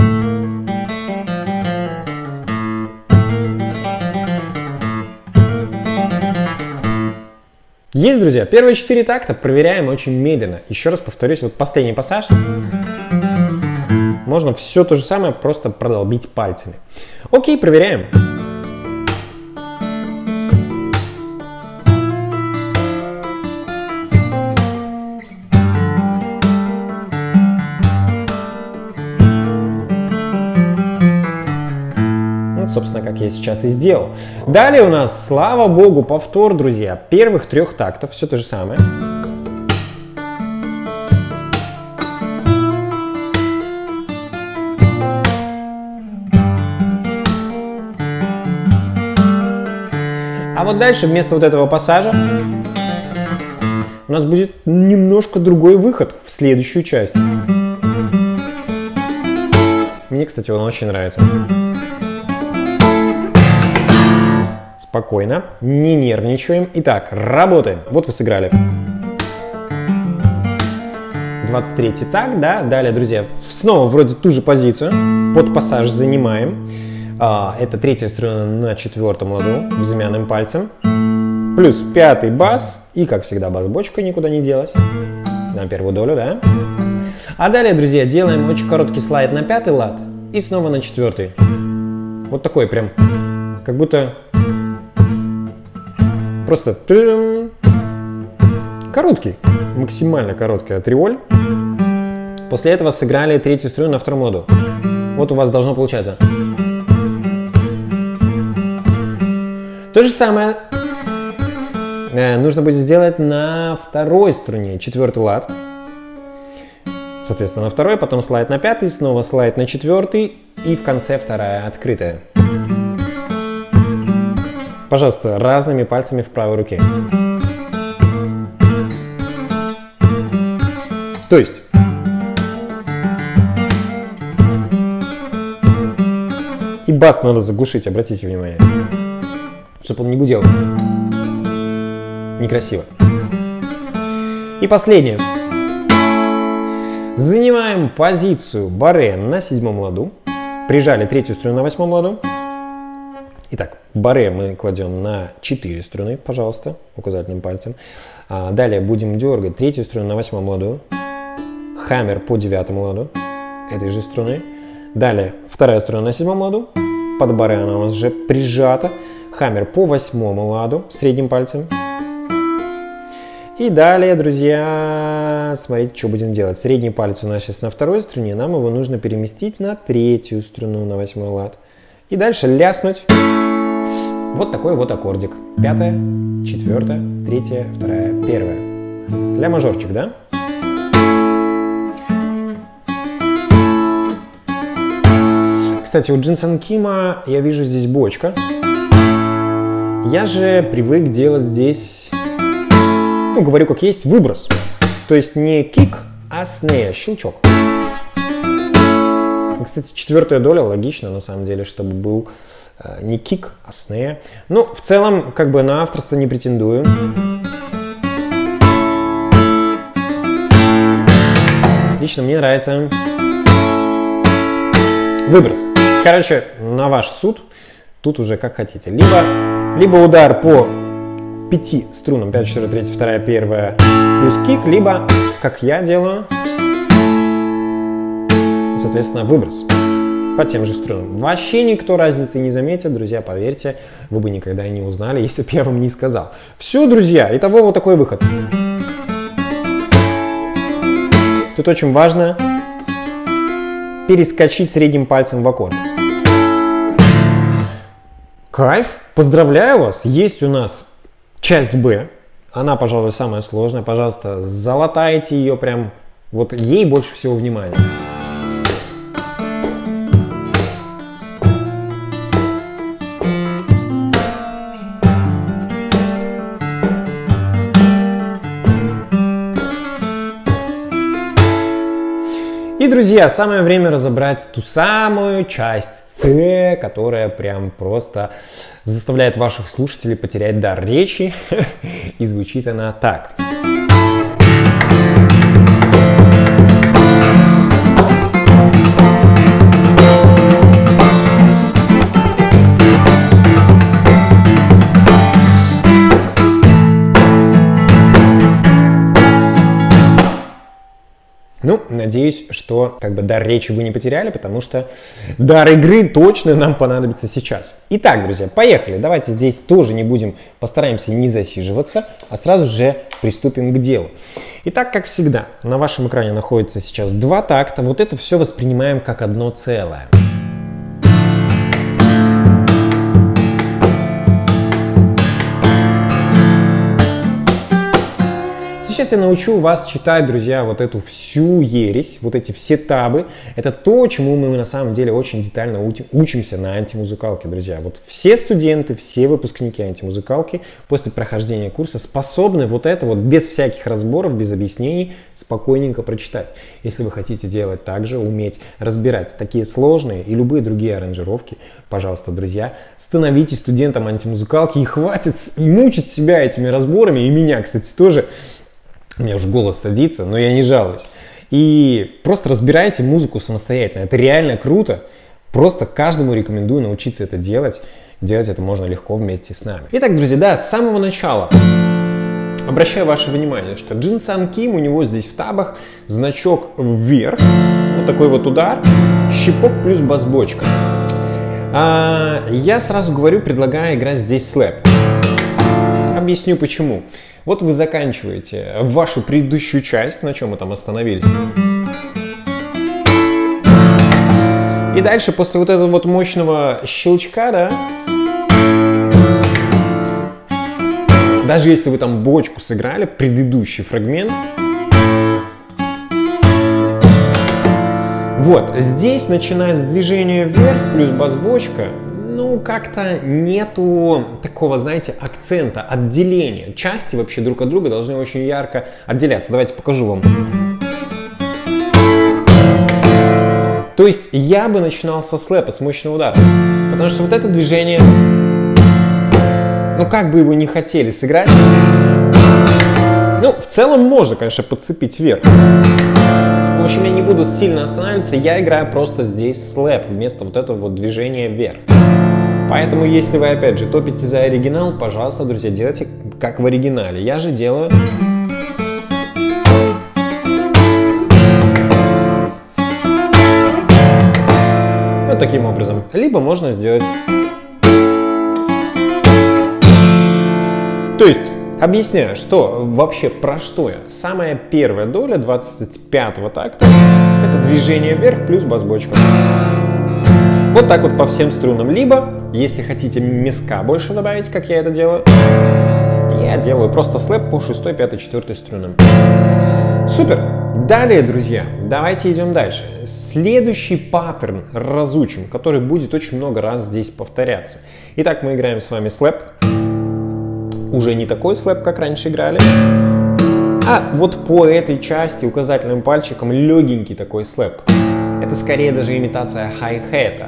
Есть, друзья, первые четыре такта проверяем очень медленно. Еще раз повторюсь, вот последний пассаж. Можно все то же самое просто продолбить пальцами. Окей, проверяем. Собственно, как я сейчас и сделал. Далее у нас, слава богу, повтор, друзья, первых трех тактов, все то же самое. А вот дальше вместо вот этого пассажа у нас будет немножко другой выход в следующую часть. Мне, кстати, он очень нравится. Спокойно, не нервничаем. Итак, работаем. Вот вы сыграли. двадцать третий такт, да. Далее, друзья, снова вроде ту же позицию. Под пассаж занимаем. Это третья струна на четвертом ладу безымянным пальцем. Плюс пятый бас. И, как всегда, бас-бочка никуда не делась. На первую долю, да. А далее, друзья, делаем очень короткий слайд на пятый лад. И снова на четвертый. Вот такой прям, как будто... Просто короткий, максимально короткий триоль. После этого сыграли третью струну на втором ладу. Вот у вас должно получаться. То же самое нужно будет сделать на второй струне, четвертый лад. Соответственно, на второй, потом слайд на пятый, снова слайд на четвертый и в конце вторая открытая. Пожалуйста, разными пальцами в правой руке. То есть, и бас надо заглушить, обратите внимание, чтобы он не гудел. Некрасиво. И последнее. Занимаем позицию баре на седьмом ладу. Прижали третью струну на восьмом ладу. Итак, баре мы кладем на четыре струны, пожалуйста, указательным пальцем. А далее будем дергать третью струну на восьмом ладу, хаммер по девятому ладу этой же струны. Далее вторая струна на седьмом ладу, под баре она у нас уже прижата, хаммер по восьмому ладу средним пальцем. И далее, друзья, смотрите, что будем делать. Средний палец у нас сейчас на второй струне, нам его нужно переместить на третью струну на восьмой лад. И дальше ляснуть. Вот такой вот аккордик. Пятая, четвертая, третья, вторая, первая. Ля мажорчик, да? Кстати, у Джинсон Кима я вижу здесь бочка. Я же привык делать здесь, ну, говорю как есть, выброс. То есть не кик, а снея, щелчок. Кстати, четвертая доля логично, на самом деле, чтобы был э, не кик, а снея. Ну, в целом, как бы на авторство не претендую. Лично мне нравится выброс. Короче, на ваш суд, тут уже как хотите. Либо, либо удар по пяти струнам, пятая, четвертая, третья, вторая, первая, плюс кик, либо, как я делаю, соответственно, выброс по тем же струнам. Вообще никто разницы не заметит, друзья, поверьте, вы бы никогда и не узнали, если бы я вам не сказал. Все, друзья, итого вот такой выход. Тут очень важно перескочить средним пальцем в аккорд. Кайф, поздравляю вас, есть у нас часть Б, она, пожалуй, самая сложная, пожалуйста, залатайте ее прям, вот ей больше всего внимания. И, друзья, самое время разобрать ту самую часть С, которая прям просто заставляет ваших слушателей потерять дар речи. И звучит она так. Ну, надеюсь, что как бы дар речи вы не потеряли, потому что дар игры точно нам понадобится сейчас. Итак, друзья, поехали. Давайте здесь тоже не будем, постараемся не засиживаться, а сразу же приступим к делу. Итак, как всегда, на вашем экране находится сейчас два такта. Вот это все воспринимаем как одно целое. Сейчас я научу вас читать, друзья, вот эту всю ересь, вот эти все табы. Это то, чему мы на самом деле очень детально учимся на антимузыкалке, друзья. Вот все студенты, все выпускники антимузыкалки после прохождения курса способны вот это вот без всяких разборов, без объяснений спокойненько прочитать. Если вы хотите делать так же, уметь разбирать такие сложные и любые другие аранжировки, пожалуйста, друзья, становитесь студентом антимузыкалки и хватит мучить себя этими разборами, и меня, кстати, тоже. У меня уже голос садится, но я не жалуюсь. И просто разбирайте музыку самостоятельно. Это реально круто. Просто каждому рекомендую научиться это делать. Делать это можно легко вместе с нами. Итак, друзья, да, с самого начала обращаю ваше внимание, что Jin Sun Kim, у него здесь в табах значок вверх. Вот такой вот удар. Щипок плюс бас-бочка. А, я сразу говорю, предлагаю играть здесь слэп. Объясню почему. Вот вы заканчиваете вашу предыдущую часть, на чем мы там остановились. И дальше, после вот этого вот мощного щелчка, да, даже если вы там бочку сыграли, предыдущий фрагмент, вот, здесь начинается движение вверх, плюс бас-бочка. Ну, как-то нету такого, знаете, акцента, отделения. Части вообще друг от друга должны очень ярко отделяться. Давайте покажу вам. То есть я бы начинал со слэпа, с мощного удара. Потому что вот это движение, ну как бы его не хотели сыграть, ну в целом можно, конечно, подцепить вверх. В общем, я не буду сильно останавливаться, я играю просто здесь слэп вместо вот этого вот движения вверх. Поэтому, если вы, опять же, топите за оригинал, пожалуйста, друзья, делайте как в оригинале. Я же делаю... Вот таким образом. Либо можно сделать... То есть, объясняю, что вообще про что я. Самая первая доля двадцать пятого такта — это движение вверх плюс бас-бочка. Вот так вот по всем струнам. Либо, если хотите меска больше добавить, как я это делаю, я делаю просто слэп по шестой, пятой, четвёртой струнам. Супер! Далее, друзья, давайте идем дальше. Следующий паттерн разучим, который будет очень много раз здесь повторяться. Итак, мы играем с вами слэп. Уже не такой слэп, как раньше играли. А вот по этой части указательным пальчиком легенький такой слэп. Это скорее даже имитация хай-хета.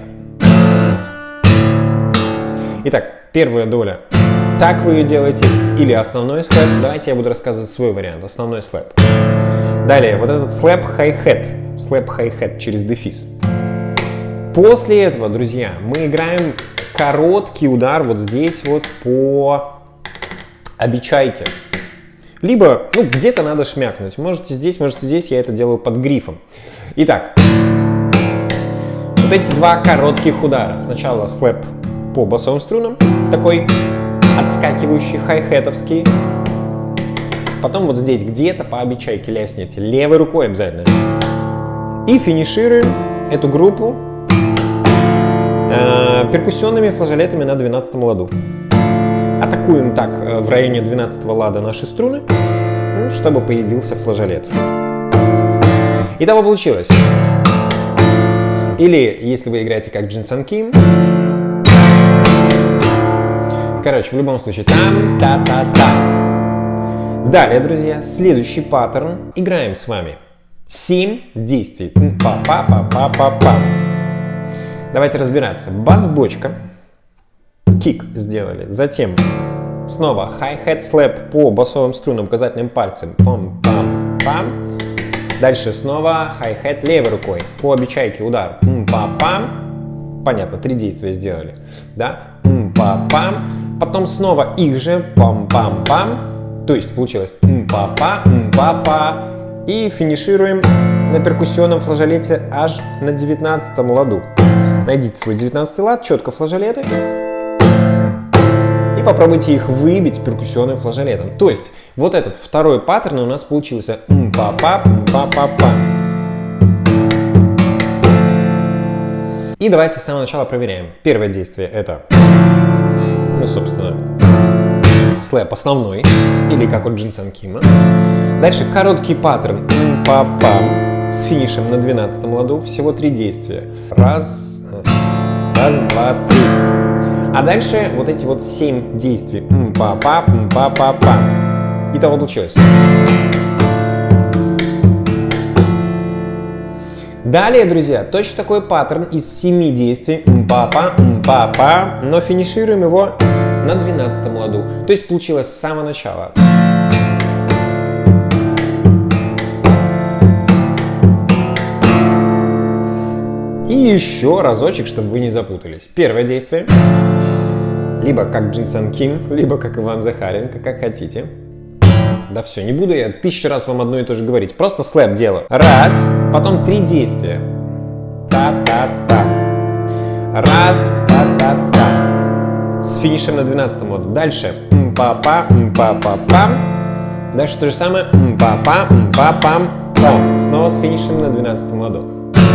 Итак, первая доля. Так вы ее делаете. Или основной слэп. Давайте я буду рассказывать свой вариант. Основной слэп. Далее, вот этот слэп хай-хет. Слэп хай-хет через дефис. После этого, друзья, мы играем короткий удар вот здесь вот по обечайке. Либо, ну, где-то надо шмякнуть. Можете здесь, можете здесь. Я это делаю под грифом. Итак. Вот эти два коротких удара. Сначала слэп по басовым струнам, такой отскакивающий хай-хетовский. Потом вот здесь где-то по обечайке лясните, левой рукой обязательно. И финишируем эту группу э, перкуссионными флажолетами на двенадцатом ладу. Атакуем так в районе двенадцатого лада наши струны, чтобы появился флажолет. Итого получилось. Или, если вы играете как Jin Sun Kim. Короче, в любом случае, там-та-та-та. Далее, друзья, следующий паттерн. Играем с вами семь действий. Па-па-па-па-па-па. Давайте разбираться. Бас-бочка. Кик сделали. Затем снова хай-хет слэп по басовым струнам указательным пальцем. Пам-пам-пам. Дальше снова хай-хет левой рукой. По обечайке удар. Пам-пам. Понятно, три действия сделали. Да? Пам-пам. Потом снова их же. Пам-пам-пам. То есть получилось па-па, па-па. И финишируем на перкуссионном флажолете аж на девятнадцатом ладу. Найдите свой девятнадцатый лад, четко флажолеты. И попробуйте их выбить перкуссионным флажолетом. То есть вот этот второй паттерн у нас получился па-па, па-па-па. И давайте с самого начала проверяем. Первое действие это, ну собственно, слэп основной, или как у Джинсан Кима. Дальше короткий паттерн па-пам с финишем на двенадцатом ладу. Всего три действия. Раз, раз, два, три. А дальше вот эти вот семь действий. Па-па, па-па-па. Итого получилось. Далее, друзья, точно такой паттерн из семи действий. Па-па, па-па. Но финишируем его на двенадцатом ладу. То есть получилось с самого начала. И еще разочек, чтобы вы не запутались. Первое действие. Либо как Джинсан Ким, либо как Иван Захаренко, как хотите. Да все, не буду я тысячу раз вам одно и то же говорить. Просто слэп делаю. Раз, потом три действия. Та-та-та. Раз, та-та-та. С финишем на двенадцатом ладу. Дальше. Па-па, па-па-пам. Дальше то же самое. Па-па, па-пам-пам. Снова с финишем на двенадцатом ладу.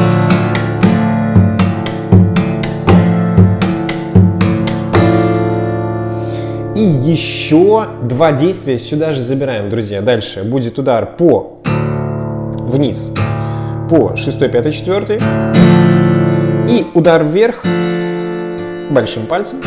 И еще два действия сюда же забираем, друзья. Дальше будет удар по вниз, по шестой, пятой, четвертой. И удар вверх большим пальцем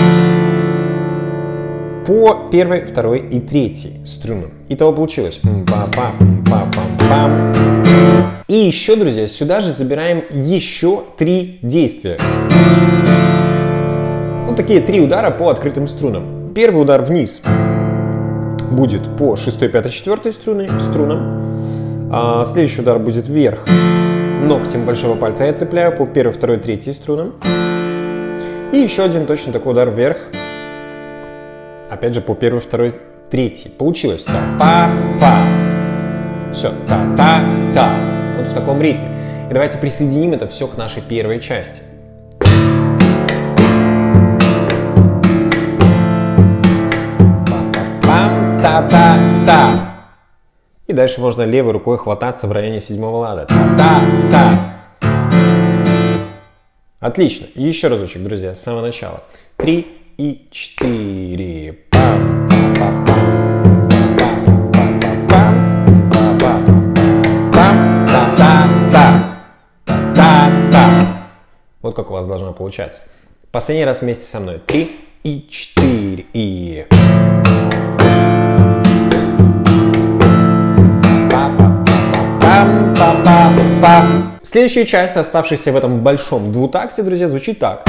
по первой, второй и третьей струнам. Итого получилось. Па-па-па-пам-пам. И еще, друзья, сюда же забираем еще три действия. Вот такие три удара по открытым струнам. Первый удар вниз будет по шестой, пятой, четвертой струны, струнам. А следующий удар будет вверх. Ногтем большого пальца я цепляю по первой, второй, третьей струнам. И еще один точно такой удар вверх. Опять же по первой, второй, третьей. Получилось. Та-па-па. Все. Та-та-та. Вот в таком ритме. И давайте присоединим это все к нашей первой части. Та-та-та. И дальше можно левой рукой хвататься в районе седьмого лада. Та-та-та. Отлично. И еще разочек, друзья, с самого начала. Три и четыре. Вот как у вас должно получаться. Последний раз вместе со мной. Три и четыре. И... Следующая часть, оставшаяся в этом большом двутакте, друзья, звучит так.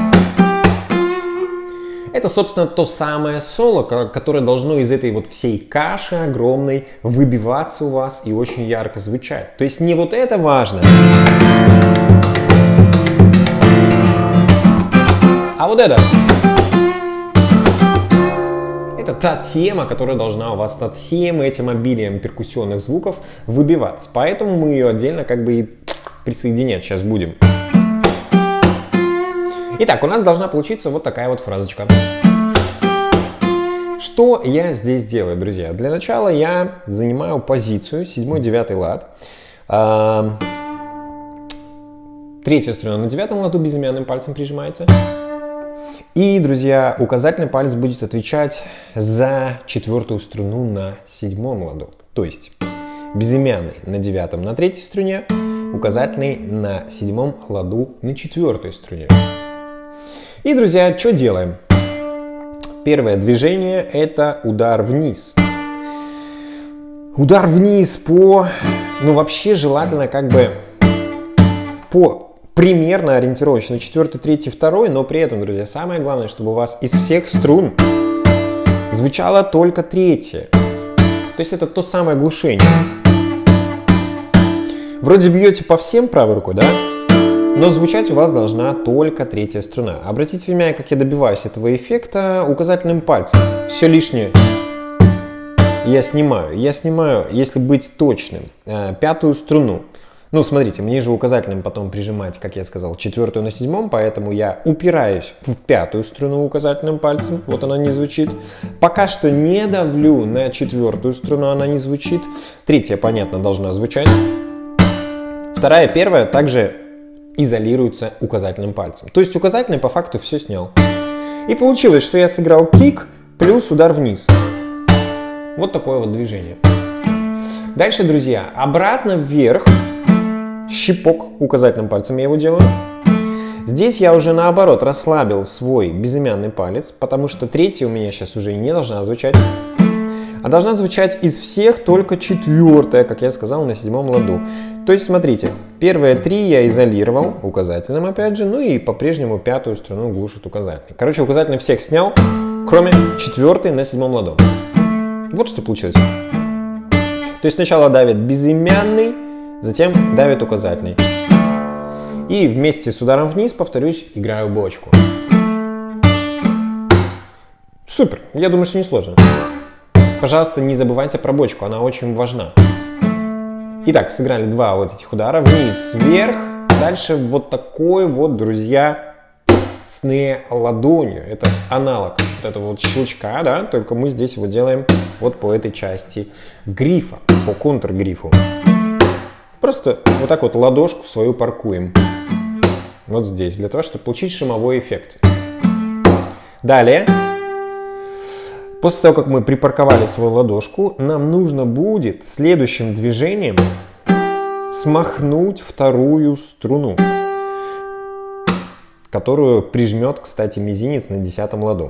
Это, собственно, то самое соло, которое должно из этой вот всей каши огромной выбиваться у вас и очень ярко звучать. То есть не вот это важно, а вот это. Это та тема, которая должна у вас над всем этим обилием перкуссионных звуков выбиваться. Поэтому мы ее отдельно как бы и присоединять сейчас будем. Итак, у нас должна получиться вот такая вот фразочка. Что я здесь делаю, друзья? Для начала я занимаю позицию седьмой, девятый лад. Третья струна на девятом ладу безымянным пальцем прижимается. И, друзья, указательный палец будет отвечать за четвертую струну на седьмом ладу. То есть безымянный на девятом на третьей струне, указательный на седьмом ладу на четвертой струне. И, друзья, что делаем? Первое движение – это удар вниз. Удар вниз по Ну, вообще желательно как бы по примерно ориентировочно четвертый, третий, второй, но при этом, друзья, самое главное, чтобы у вас из всех струн звучало только третье. То есть это то самое глушение. Вроде бьете по всем правой рукой, да? Но звучать у вас должна только третья струна. Обратите внимание, как я добиваюсь этого эффекта указательным пальцем. Все лишнее я снимаю. Я снимаю, если быть точным, пятую струну. Ну, смотрите, мне же указательным потом прижимать, как я сказал, четвертую на седьмом, поэтому я упираюсь в пятую струну указательным пальцем. Вот она не звучит. Пока что не давлю на четвертую струну, она не звучит. Третья, понятно, должна звучать. Вторая, первая также изолируется указательным пальцем. То есть указательный по факту все снял. И получилось, что я сыграл кик плюс удар вниз. Вот такое вот движение. Дальше, друзья, обратно вверх. Щипок указательным пальцем я его делаю. Здесь я уже наоборот расслабил свой безымянный палец, потому что третья у меня сейчас уже не должна звучать. А должна звучать из всех только четвертая, как я сказал, на седьмом ладу. То есть, смотрите, первые три я изолировал указательным опять же, ну и по-прежнему пятую струну глушит указательный. Короче, указательный всех снял, кроме четвертой на седьмом ладу. Вот что получилось. То есть сначала давит безымянный, затем давит указательный. И вместе с ударом вниз, повторюсь, играю бочку. Супер, я думаю, что не сложно. Пожалуйста, не забывайте про бочку, она очень важна. Итак, сыграли два вот этих удара, вниз, вверх. Дальше вот такой вот, друзья, снэ ладонью. Это аналог вот этого вот щелчка, да, только мы здесь его делаем вот по этой части грифа, по контргрифу. Просто вот так вот ладошку свою паркуем. Вот здесь, для того, чтобы получить шумовой эффект. Далее. После того, как мы припарковали свою ладошку, нам нужно будет следующим движением смахнуть вторую струну, которую прижмет, кстати, мизинец на десятом ладу.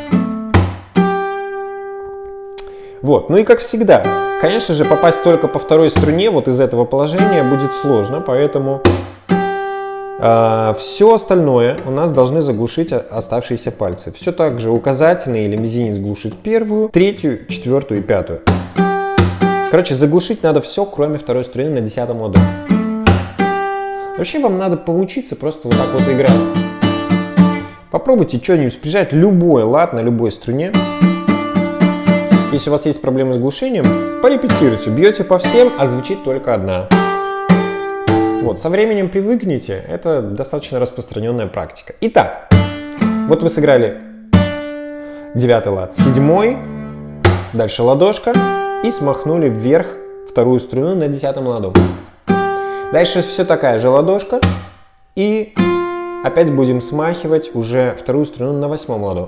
Вот, ну и как всегда, конечно же, попасть только по второй струне вот из этого положения будет сложно, поэтому Uh, все остальное у нас должны заглушить оставшиеся пальцы. Все так же указательный или мизинец глушит первую, третью, четвертую и пятую. Короче, заглушить надо все, кроме второй струны на десятом ладу. Вообще вам надо поучиться просто вот так вот играть. Попробуйте что-нибудь прижать любой лад на любой струне. Если у вас есть проблемы с глушением, порепетируйте. Бьете по всем, а звучит только одна. Вот, со временем привыкните, это достаточно распространенная практика. Итак, вот вы сыграли девятый лад, седьмой, дальше ладошка и смахнули вверх вторую струну на десятом ладу. Дальше все такая же ладошка и опять будем смахивать уже вторую струну на восьмом ладу.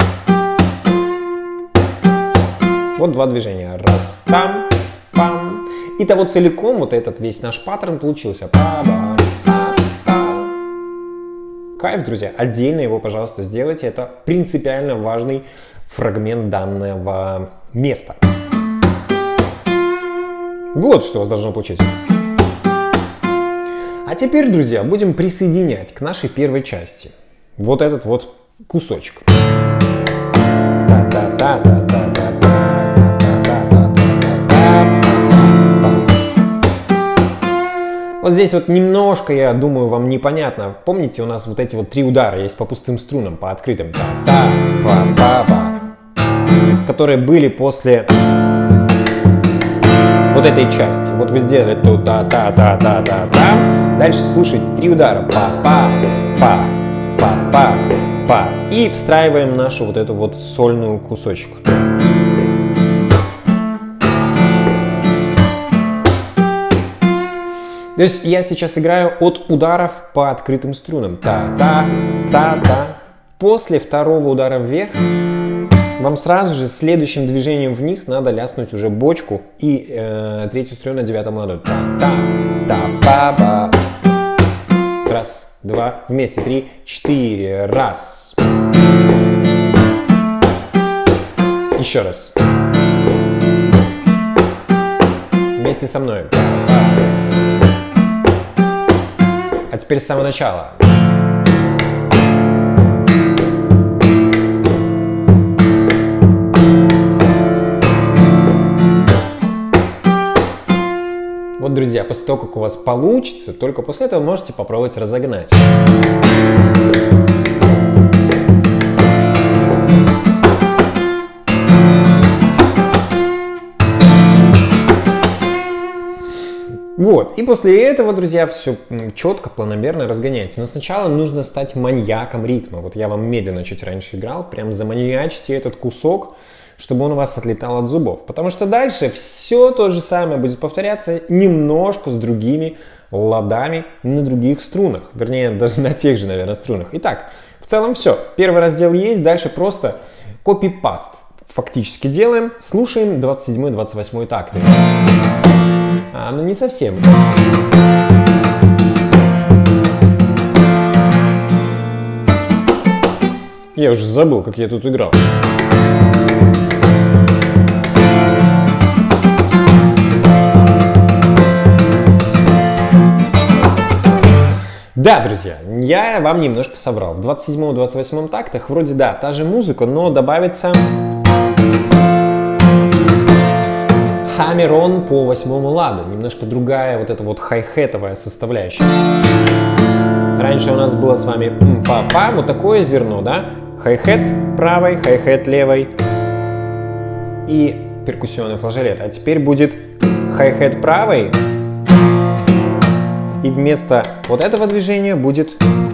Вот два движения. Раз, там, пам. Итого целиком вот этот весь наш паттерн получился. Па-ба, па-па. Кайф, друзья. Отдельно его, пожалуйста, сделайте. Это принципиально важный фрагмент данного места. Вот что у вас должно получиться. А теперь, друзья, будем присоединять к нашей первой части вот этот вот кусочек. Вот здесь вот немножко, я думаю, вам непонятно. Помните, у нас вот эти вот три удара есть по пустым струнам, по открытым, та-та, па-па-па, которые были после вот этой части. Вот вы сделали то та-та-та-та-та-та. Дальше слушайте, три удара, па-па-па-па-па-па. И встраиваем нашу вот эту вот сольную кусочек. То есть я сейчас играю от ударов по открытым струнам. Та-та, та-та. После второго удара вверх вам сразу же следующим движением вниз надо ляснуть уже бочку и э, третью струну на девятом ладу. Та-та, та-па-ба. Раз, два, вместе, три, четыре. Раз. Еще раз. Вместе со мной. Та-та. теперь с самого начала. Вот, друзья, после того, как у вас получится, только после этого можете попробовать разогнать. Вот, и после этого, друзья, все четко, планомерно разгоняйте. Но сначала нужно стать маньяком ритма. Вот я вам медленно чуть раньше играл, прям заманьячьте этот кусок, чтобы он у вас отлетал от зубов. Потому что дальше все то же самое будет повторяться немножко с другими ладами на других струнах. Вернее, даже на тех же, наверное, струнах. Итак, в целом все. Первый раздел есть, дальше просто копипаст фактически делаем. Слушаем двадцать седьмой двадцать восьмой такты. А, ну не совсем. Я уже забыл, как я тут играл. Да, друзья, я вам немножко соврал. В двадцать седьмом двадцать восьмом тактах вроде да, та же музыка, но добавится хаммер-он по восьмому ладу. Немножко другая вот эта вот хай-хетовая составляющая. Раньше у нас было с вами па-па, вот такое зерно, да? Хай-хет правой, хай-хет левой и перкуссионный флажолет. А теперь будет хай-хет правой, и вместо вот этого движения будет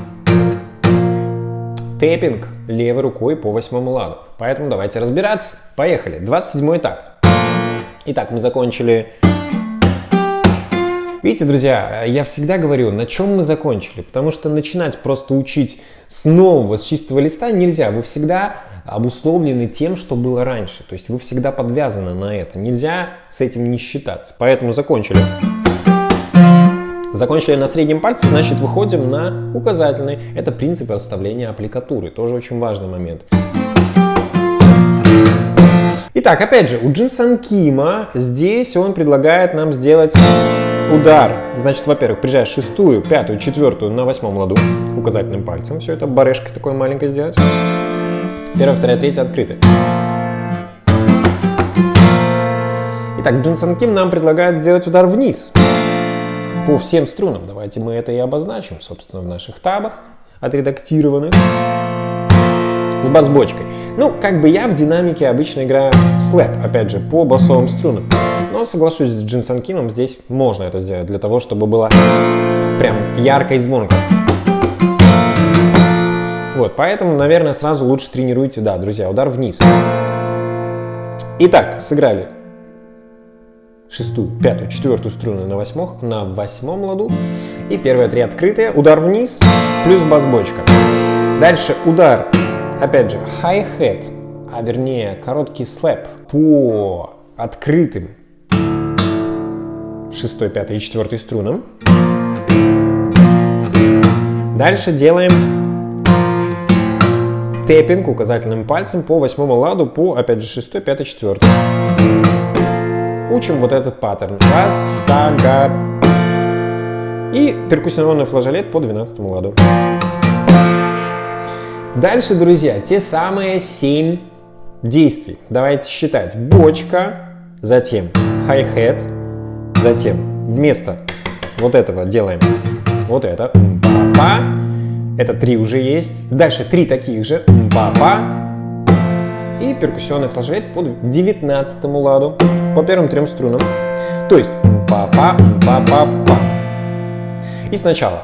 тэппинг левой рукой по восьмому ладу. Поэтому давайте разбираться. Поехали. двадцать седьмой такт. Итак, мы закончили. Видите, друзья, я всегда говорю, на чем мы закончили, потому что начинать просто учить с нового, с чистого листа нельзя. Вы всегда обусловлены тем, что было раньше. То есть вы всегда подвязаны на это. Нельзя с этим не считаться. Поэтому закончили. Закончили на среднем пальце, значит выходим на указательный. Это принцип расставления аппликатуры. Тоже очень важный момент. Итак, опять же, у Джин Сан Кима здесь он предлагает нам сделать удар. Значит, во-первых, приезжаешь шестую, пятую, четвертую на восьмом ладу указательным пальцем. Все это барышкой такой маленькой сделать. Первая, вторая, третья открыты. Итак, Джин Сан Ким нам предлагает сделать удар вниз по всем струнам. Давайте мы это и обозначим, собственно, в наших табах отредактированных. С бас-бочкой. Ну, как бы я в динамике обычно играю слэп, опять же, по басовым струнам. Но соглашусь с Джин Сан Кимом, здесь можно это сделать для того, чтобы было прям ярко и звонко. Вот, поэтому, наверное, сразу лучше тренируйте, да, друзья, удар вниз. Итак, сыграли шестую, пятую, четвертую струны на, восьмох, на восьмом ладу. И первые три открытые. Удар вниз плюс бас-бочка. Дальше удар. Опять же, хай-хет, а вернее короткий слэп по открытым шестой, пятой и четвертой струнам. Дальше делаем тэппинг указательным пальцем по восьмому ладу по, опять же, шестой, пятой, четвертой. Учим вот этот паттерн. Раз, тага. И перкуссионный флажолет по двенадцатому ладу. Дальше, друзья, те самые семь действий. Давайте считать. Бочка, затем хай-хет, затем вместо вот этого делаем вот это. Па-па. Это три уже есть. Дальше три таких же. Па-па. И перкуссионный флажолет по девятнадцатому ладу. По первым трем струнам. То есть па-па, па-па-па. И сначала.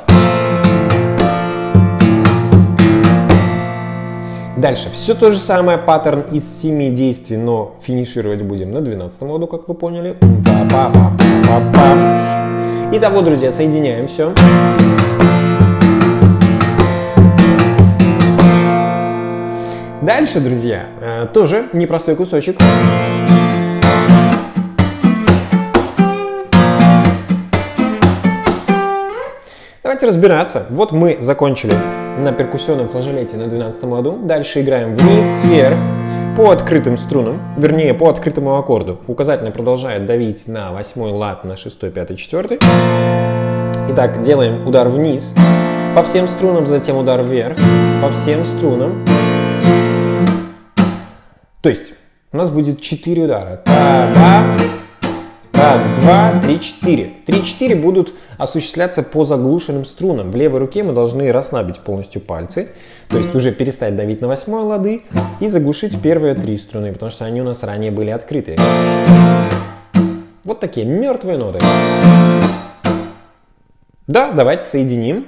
Дальше все то же самое, паттерн из семи действий, но финишировать будем на двенадцатом ладу, как вы поняли. Па-па-па-па-па. Итого, друзья, соединяем все. Дальше, друзья, тоже непростой кусочек. Давайте разбираться. Вот мы закончили на перкуссионном флажолете на двенадцатом ладу. Дальше играем вниз, вверх, по открытым струнам, вернее, по открытому аккорду. Указательный продолжает давить на восьмой лад, на шестой, пятый, четвертый. Итак, делаем удар вниз по всем струнам, затем удар вверх по всем струнам. То есть у нас будет четыре удара. Та-да. Раз, два, три, четыре. Три-четыре будут осуществляться по заглушенным струнам. В левой руке мы должны расслабить полностью пальцы, то есть уже перестать давить на восьмой лады и заглушить первые три струны, потому что они у нас ранее были открыты. Вот такие мертвые ноты. Да, давайте соединим.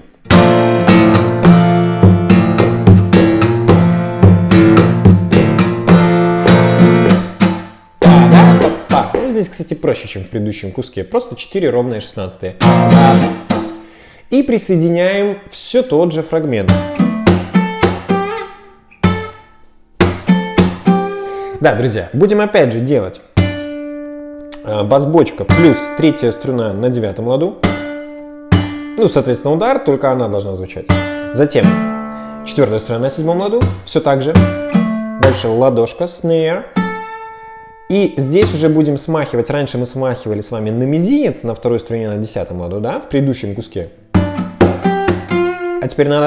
Ну, здесь, кстати, проще, чем в предыдущем куске. Просто четыре ровные шестнадцатые. И присоединяем все тот же фрагмент. Да, друзья, будем опять же делать бас-бочка плюс третья струна на девятом ладу. Ну, соответственно, удар, только она должна звучать. Затем четвертая струна на седьмом ладу, все так же. Дальше ладошка, снейр. И здесь уже будем смахивать. Раньше мы смахивали с вами на мизинец, на второй струне на десятом ладу, да, в предыдущем куске. А теперь надо...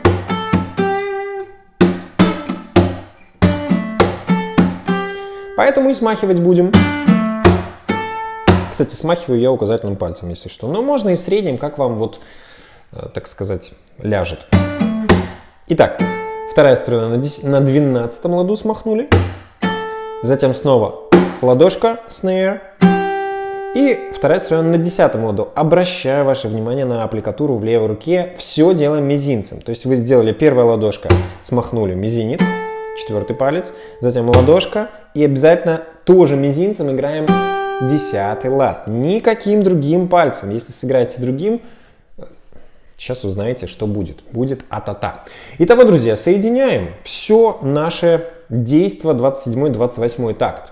Поэтому и смахивать будем. Кстати, смахиваю я указательным пальцем, если что. Но можно и средним, как вам вот, так сказать, ляжет. Итак, вторая струна на двенадцатом ладу смахнули. Затем снова ладошка, снейр. И вторая струна на десятом ладу. Обращаю ваше внимание на аппликатуру в левой руке. Все делаем мизинцем. То есть вы сделали первая ладошка, смахнули мизинец, четвертый палец. Затем ладошка. И обязательно тоже мизинцем играем десятый лад. Никаким другим пальцем. Если сыграете другим, сейчас узнаете, что будет. Будет а-та-та. Итого, друзья, соединяем все наше действо двадцать седьмой двадцать восьмой такт.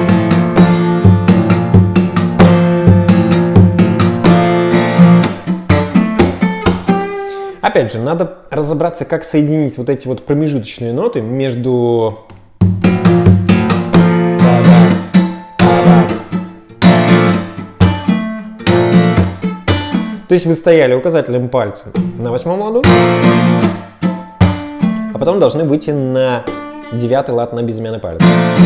Опять же, надо разобраться, как соединить вот эти вот промежуточные ноты между... То есть вы стояли указательным пальцем на восьмом ладу, а потом должны выйти на девятый лад на безымянный палец.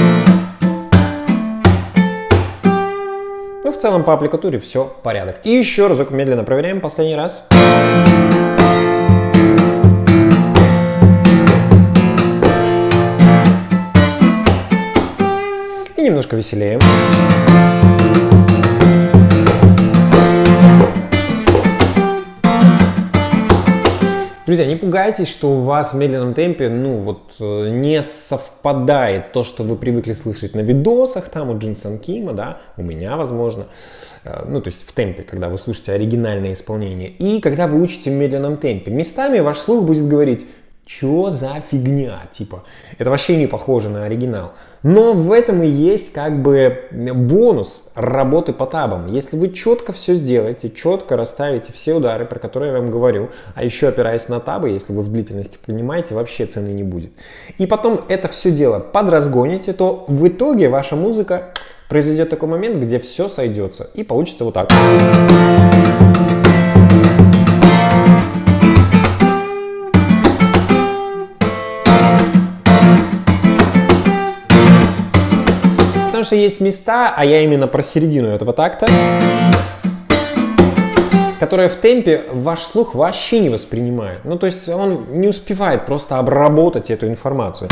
Ну, в целом по аппликатуре все порядок. И еще разок медленно проверяем, последний раз. И немножко веселее. Друзья, не пугайтесь, что у вас в медленном темпе, ну вот, не совпадает то, что вы привыкли слышать на видосах, там у Джинсон Кима, да, у меня, возможно, ну, то есть в темпе, когда вы слушаете оригинальное исполнение, и когда вы учите в медленном темпе. Местами ваш слух будет говорить: чё за фигня, типа, это вообще не похоже на оригинал. Но в этом и есть как бы бонус работы по табам. Если вы четко все сделаете, четко расставите все удары, про которые я вам говорю, а еще опираясь на табы, если вы в длительности понимаете, вообще цены не будет. И потом это все дело подразгоните, то в итоге ваша музыка произойдет такой момент, где все сойдется, и получится вот так. Потому что есть места, а я именно про середину этого такта, которые в темпе ваш слух вообще не воспринимает. Ну, то есть он не успевает просто обработать эту информацию.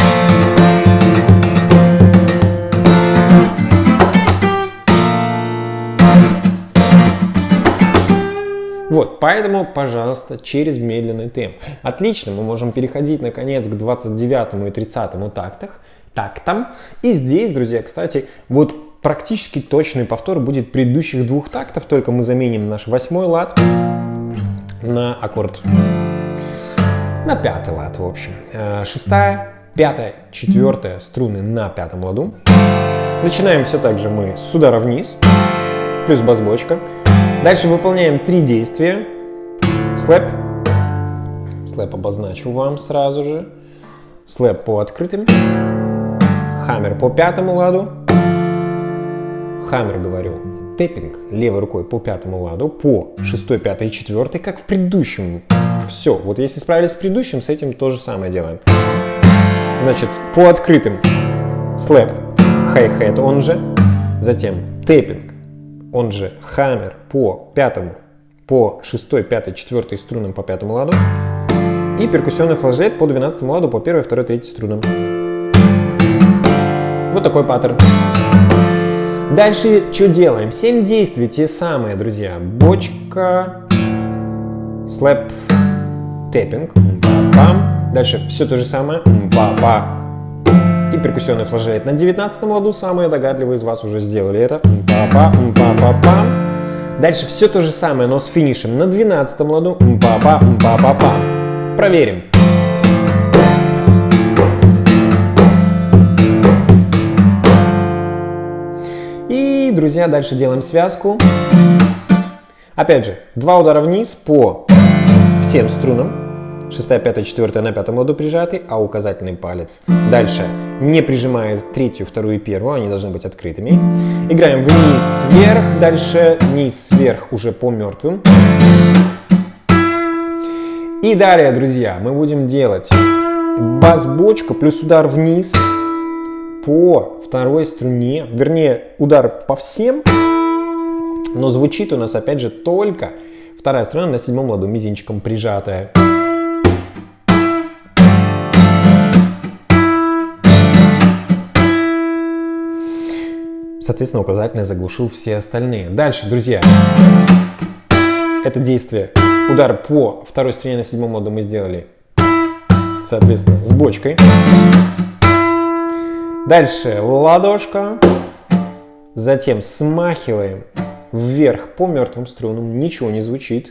Вот, поэтому, пожалуйста, через медленный темп. Отлично, мы можем переходить, наконец, к двадцать девятому и тридцатому тактах. тактам. И здесь, друзья, кстати, вот практически точный повтор будет предыдущих двух тактов, только мы заменим наш восьмой лад на аккорд, на пятый лад, в общем. Шестая, пятая, четвертая струны на пятом ладу. Начинаем все так же мы с удара вниз, плюс бас-бочка. Дальше выполняем три действия. Слэп. Слэп обозначу вам сразу же. Слэп по открытым. Хаммер по пятому ладу, хаммер говорю. Тэппинг левой рукой по пятому ладу, по шестой, пятой и четвертой, как в предыдущем. Все, вот если справились с предыдущим, с этим то же самое делаем. Значит, по открытым слэп, хай-хэт, он же, затем тэппинг, он же хаммер по пятому, по шестой, пятой, четвертой струнам по пятому ладу и перкуссионный флажолет по двенадцатому ладу по первой, второй, третьей струнам. Вот такой паттерн. Дальше что делаем? семь действий те самые, друзья. Бочка, слэп, тэппинг, пам. Дальше все то же самое. Па-па. И перкуссионный флажолет. На девятнадцатом ладу самые догадливые из вас уже сделали это. Па-па, па-па-пам. Дальше все то же самое, но с финишем. На двенадцатом ладу. Па-па, па-па-пам. Проверим. И, друзья, дальше делаем связку. Опять же, два удара вниз по всем струнам. Шестая, пятая, четвертая на пятом ладу прижаты, а указательный палец дальше не прижимает третью, вторую и первую, они должны быть открытыми. Играем вниз, вверх, дальше вниз, вверх уже по мертвым. И далее, друзья, мы будем делать бас-бочка плюс удар вниз по второй струне, вернее, удар по всем, но звучит у нас опять же только вторая струна на седьмом ладу, мизинчиком прижатая. Соответственно, указательный заглушил все остальные. Дальше, друзья, это действие. Удар по второй струне на седьмом ладу мы сделали, соответственно, с бочкой. Дальше ладошка. Затем смахиваем вверх по мертвым струнам. Ничего не звучит.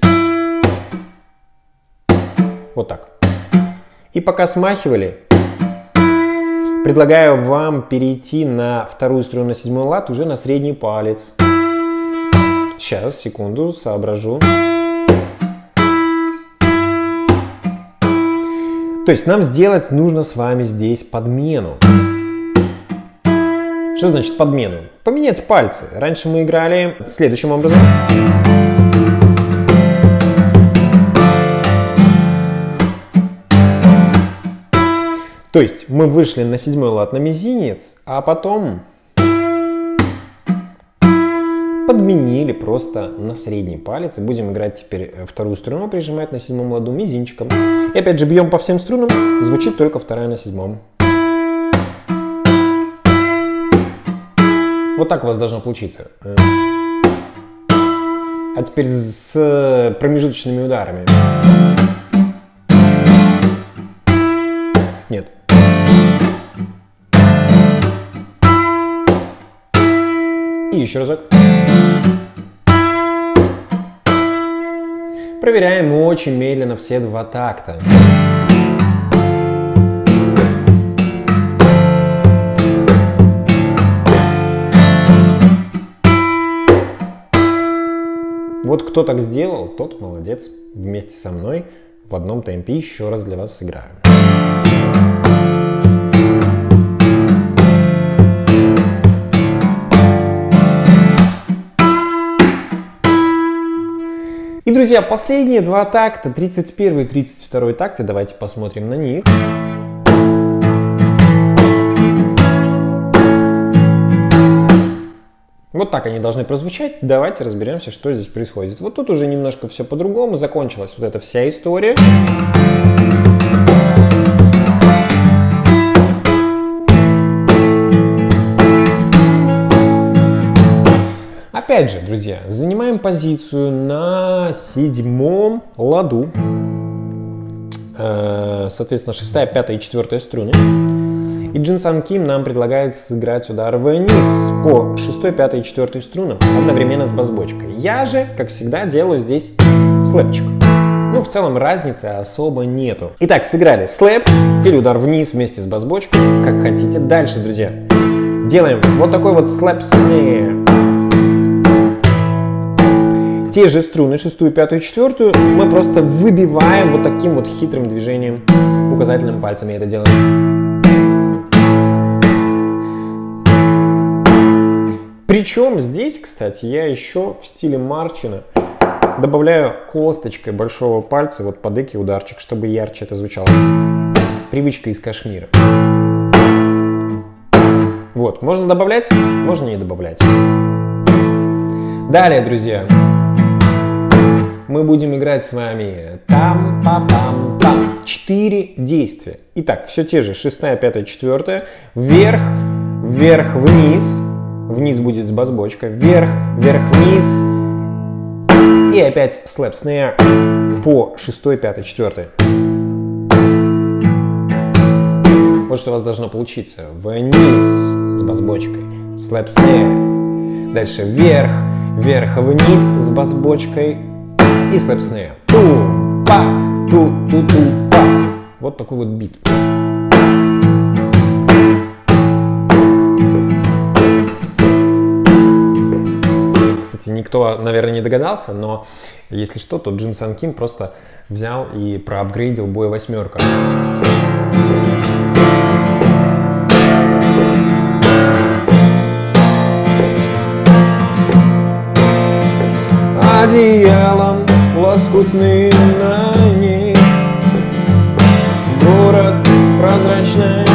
Вот так. И пока смахивали, предлагаю вам перейти на вторую струну на седьмой лад уже на средний палец. Сейчас, секунду, соображу. То есть нам сделать нужно с вами здесь подмену. Что значит подмену? Поменять пальцы. Раньше мы играли следующим образом. То есть мы вышли на седьмой лад на мизинец, а потом подменили просто на средний палец. И будем играть теперь вторую струну, прижимать на седьмом ладу мизинчиком. И опять же бьем по всем струнам, звучит только вторая на седьмом. Вот так у вас должно получиться. А теперь с промежуточными ударами. Нет. И еще разок. Проверяем очень медленно все два такта. Вот кто так сделал, тот молодец. Вместе со мной в одном темпе еще раз для вас сыграю. И, друзья, последние два такта, тридцать первый и тридцать второй такты, давайте посмотрим на них. Вот так они должны прозвучать. Давайте разберемся, что здесь происходит. Вот тут уже немножко все по-другому. Закончилась вот эта вся история. Опять же, друзья, занимаем позицию на седьмом ладу. Соответственно, шестая, пятая и четвертая струны. И Джин Сан Ким нам предлагает сыграть удар вниз по шестой, пятой и четвертой струнам одновременно с бас-бочкой. Я же, как всегда, делаю здесь слэпчик. Ну, в целом разницы особо нету. Итак, сыграли слэп или удар вниз вместе с бас-бочкой, как хотите. Дальше, друзья, делаем вот такой вот слэп-снэр. Те же струны, шестую, пятую и четвертую, мы просто выбиваем вот таким вот хитрым движением указательным пальцем. Я это делаю. Причем здесь, кстати, я еще в стиле Марчина добавляю косточкой большого пальца вот под эки ударчик, чтобы ярче это звучало. Привычка из Кашмира. Вот, можно добавлять, можно не добавлять. Далее, друзья, мы будем играть с вами там-па-пам-пам. Четыре действия. Итак, все те же, шестая, пятая, четвертая. Вверх, вверх, вниз. Вниз будет с бас-бочкой. Вверх, вверх, вниз. И опять слэп снэйр по шестой, пятой, четвертой. Вот что у вас должно получиться. Вниз с бас-бочкой. Слэп снэйр. Дальше вверх, вверх, вниз с бас-бочкой. И слэп снэйр. Ту-па, ту-ту-ту-па. Вот такой вот бит. Кстати, никто, наверное, не догадался, но если что, то Джин Сан Ким просто взял и проапгрейдил бой восьмерка. Одеялом лоскутным на ней, город прозрачный,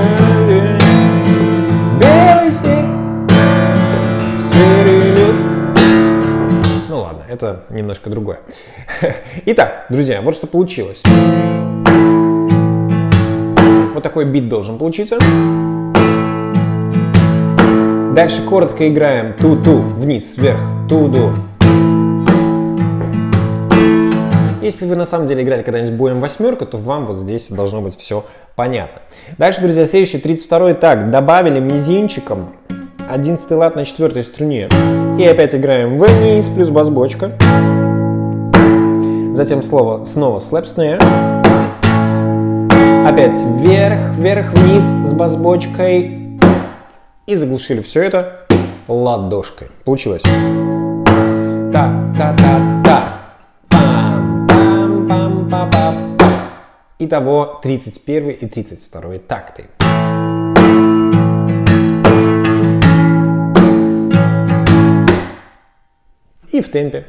белый снег, серый лед. Ну ладно, это немножко другое. Итак, друзья, вот что получилось. Вот такой бит должен получиться. Дальше коротко играем ту-ту, вниз, вверх, ту-ду. Если вы на самом деле играли когда-нибудь боем восьмерка, то вам вот здесь должно быть все понятно. Дальше, друзья, следующий тридцать второй так. Добавили мизинчиком одиннадцатый лад на четвертой струне. И опять играем вниз плюс бас-бочка. Затем слово снова слэп снэйр. Опять вверх, вверх, вниз с бас-бочкой. И заглушили все это ладошкой. Получилось. Та-та-та-та. Итого тридцать первый и тридцать второй такты. И в темпе.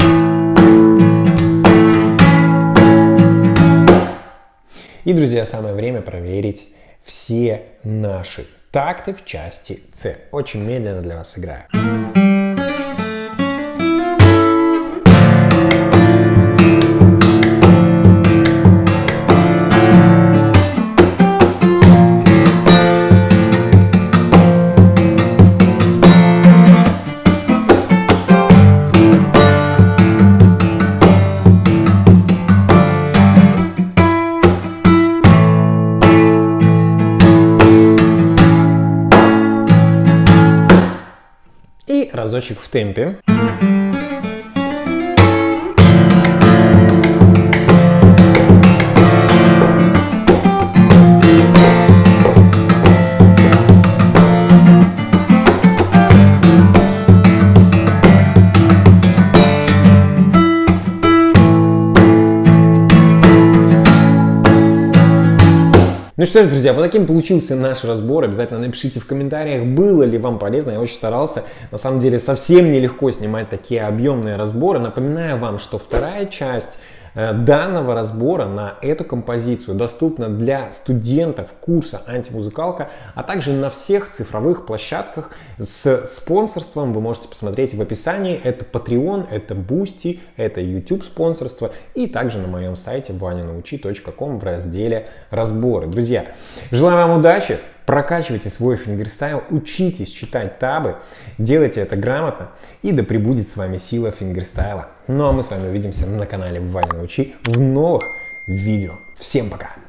И, друзья, самое время проверить все наши такты в части С. Очень медленно для вас играю. И разочек в темпе. Ну что ж, друзья, вот таким получился наш разбор. Обязательно напишите в комментариях, было ли вам полезно. Я очень старался. На самом деле совсем нелегко снимать такие объемные разборы. Напоминаю вам, что вторая часть данного разбора на эту композицию доступна для студентов курса «Антимузыкалка», а также на всех цифровых площадках с спонсорством. Вы можете посмотреть в описании. Это Patreon, это Boosty, это YouTube спонсорство и также на моем сайте ваня научи точка ком в разделе «Разборы». Друзья, желаю вам удачи! Прокачивайте свой фингерстайл, учитесь читать табы, делайте это грамотно, и да пребудет с вами сила фингерстайла. Ну а мы с вами увидимся на канале Ваня Научи в новых видео. Всем пока!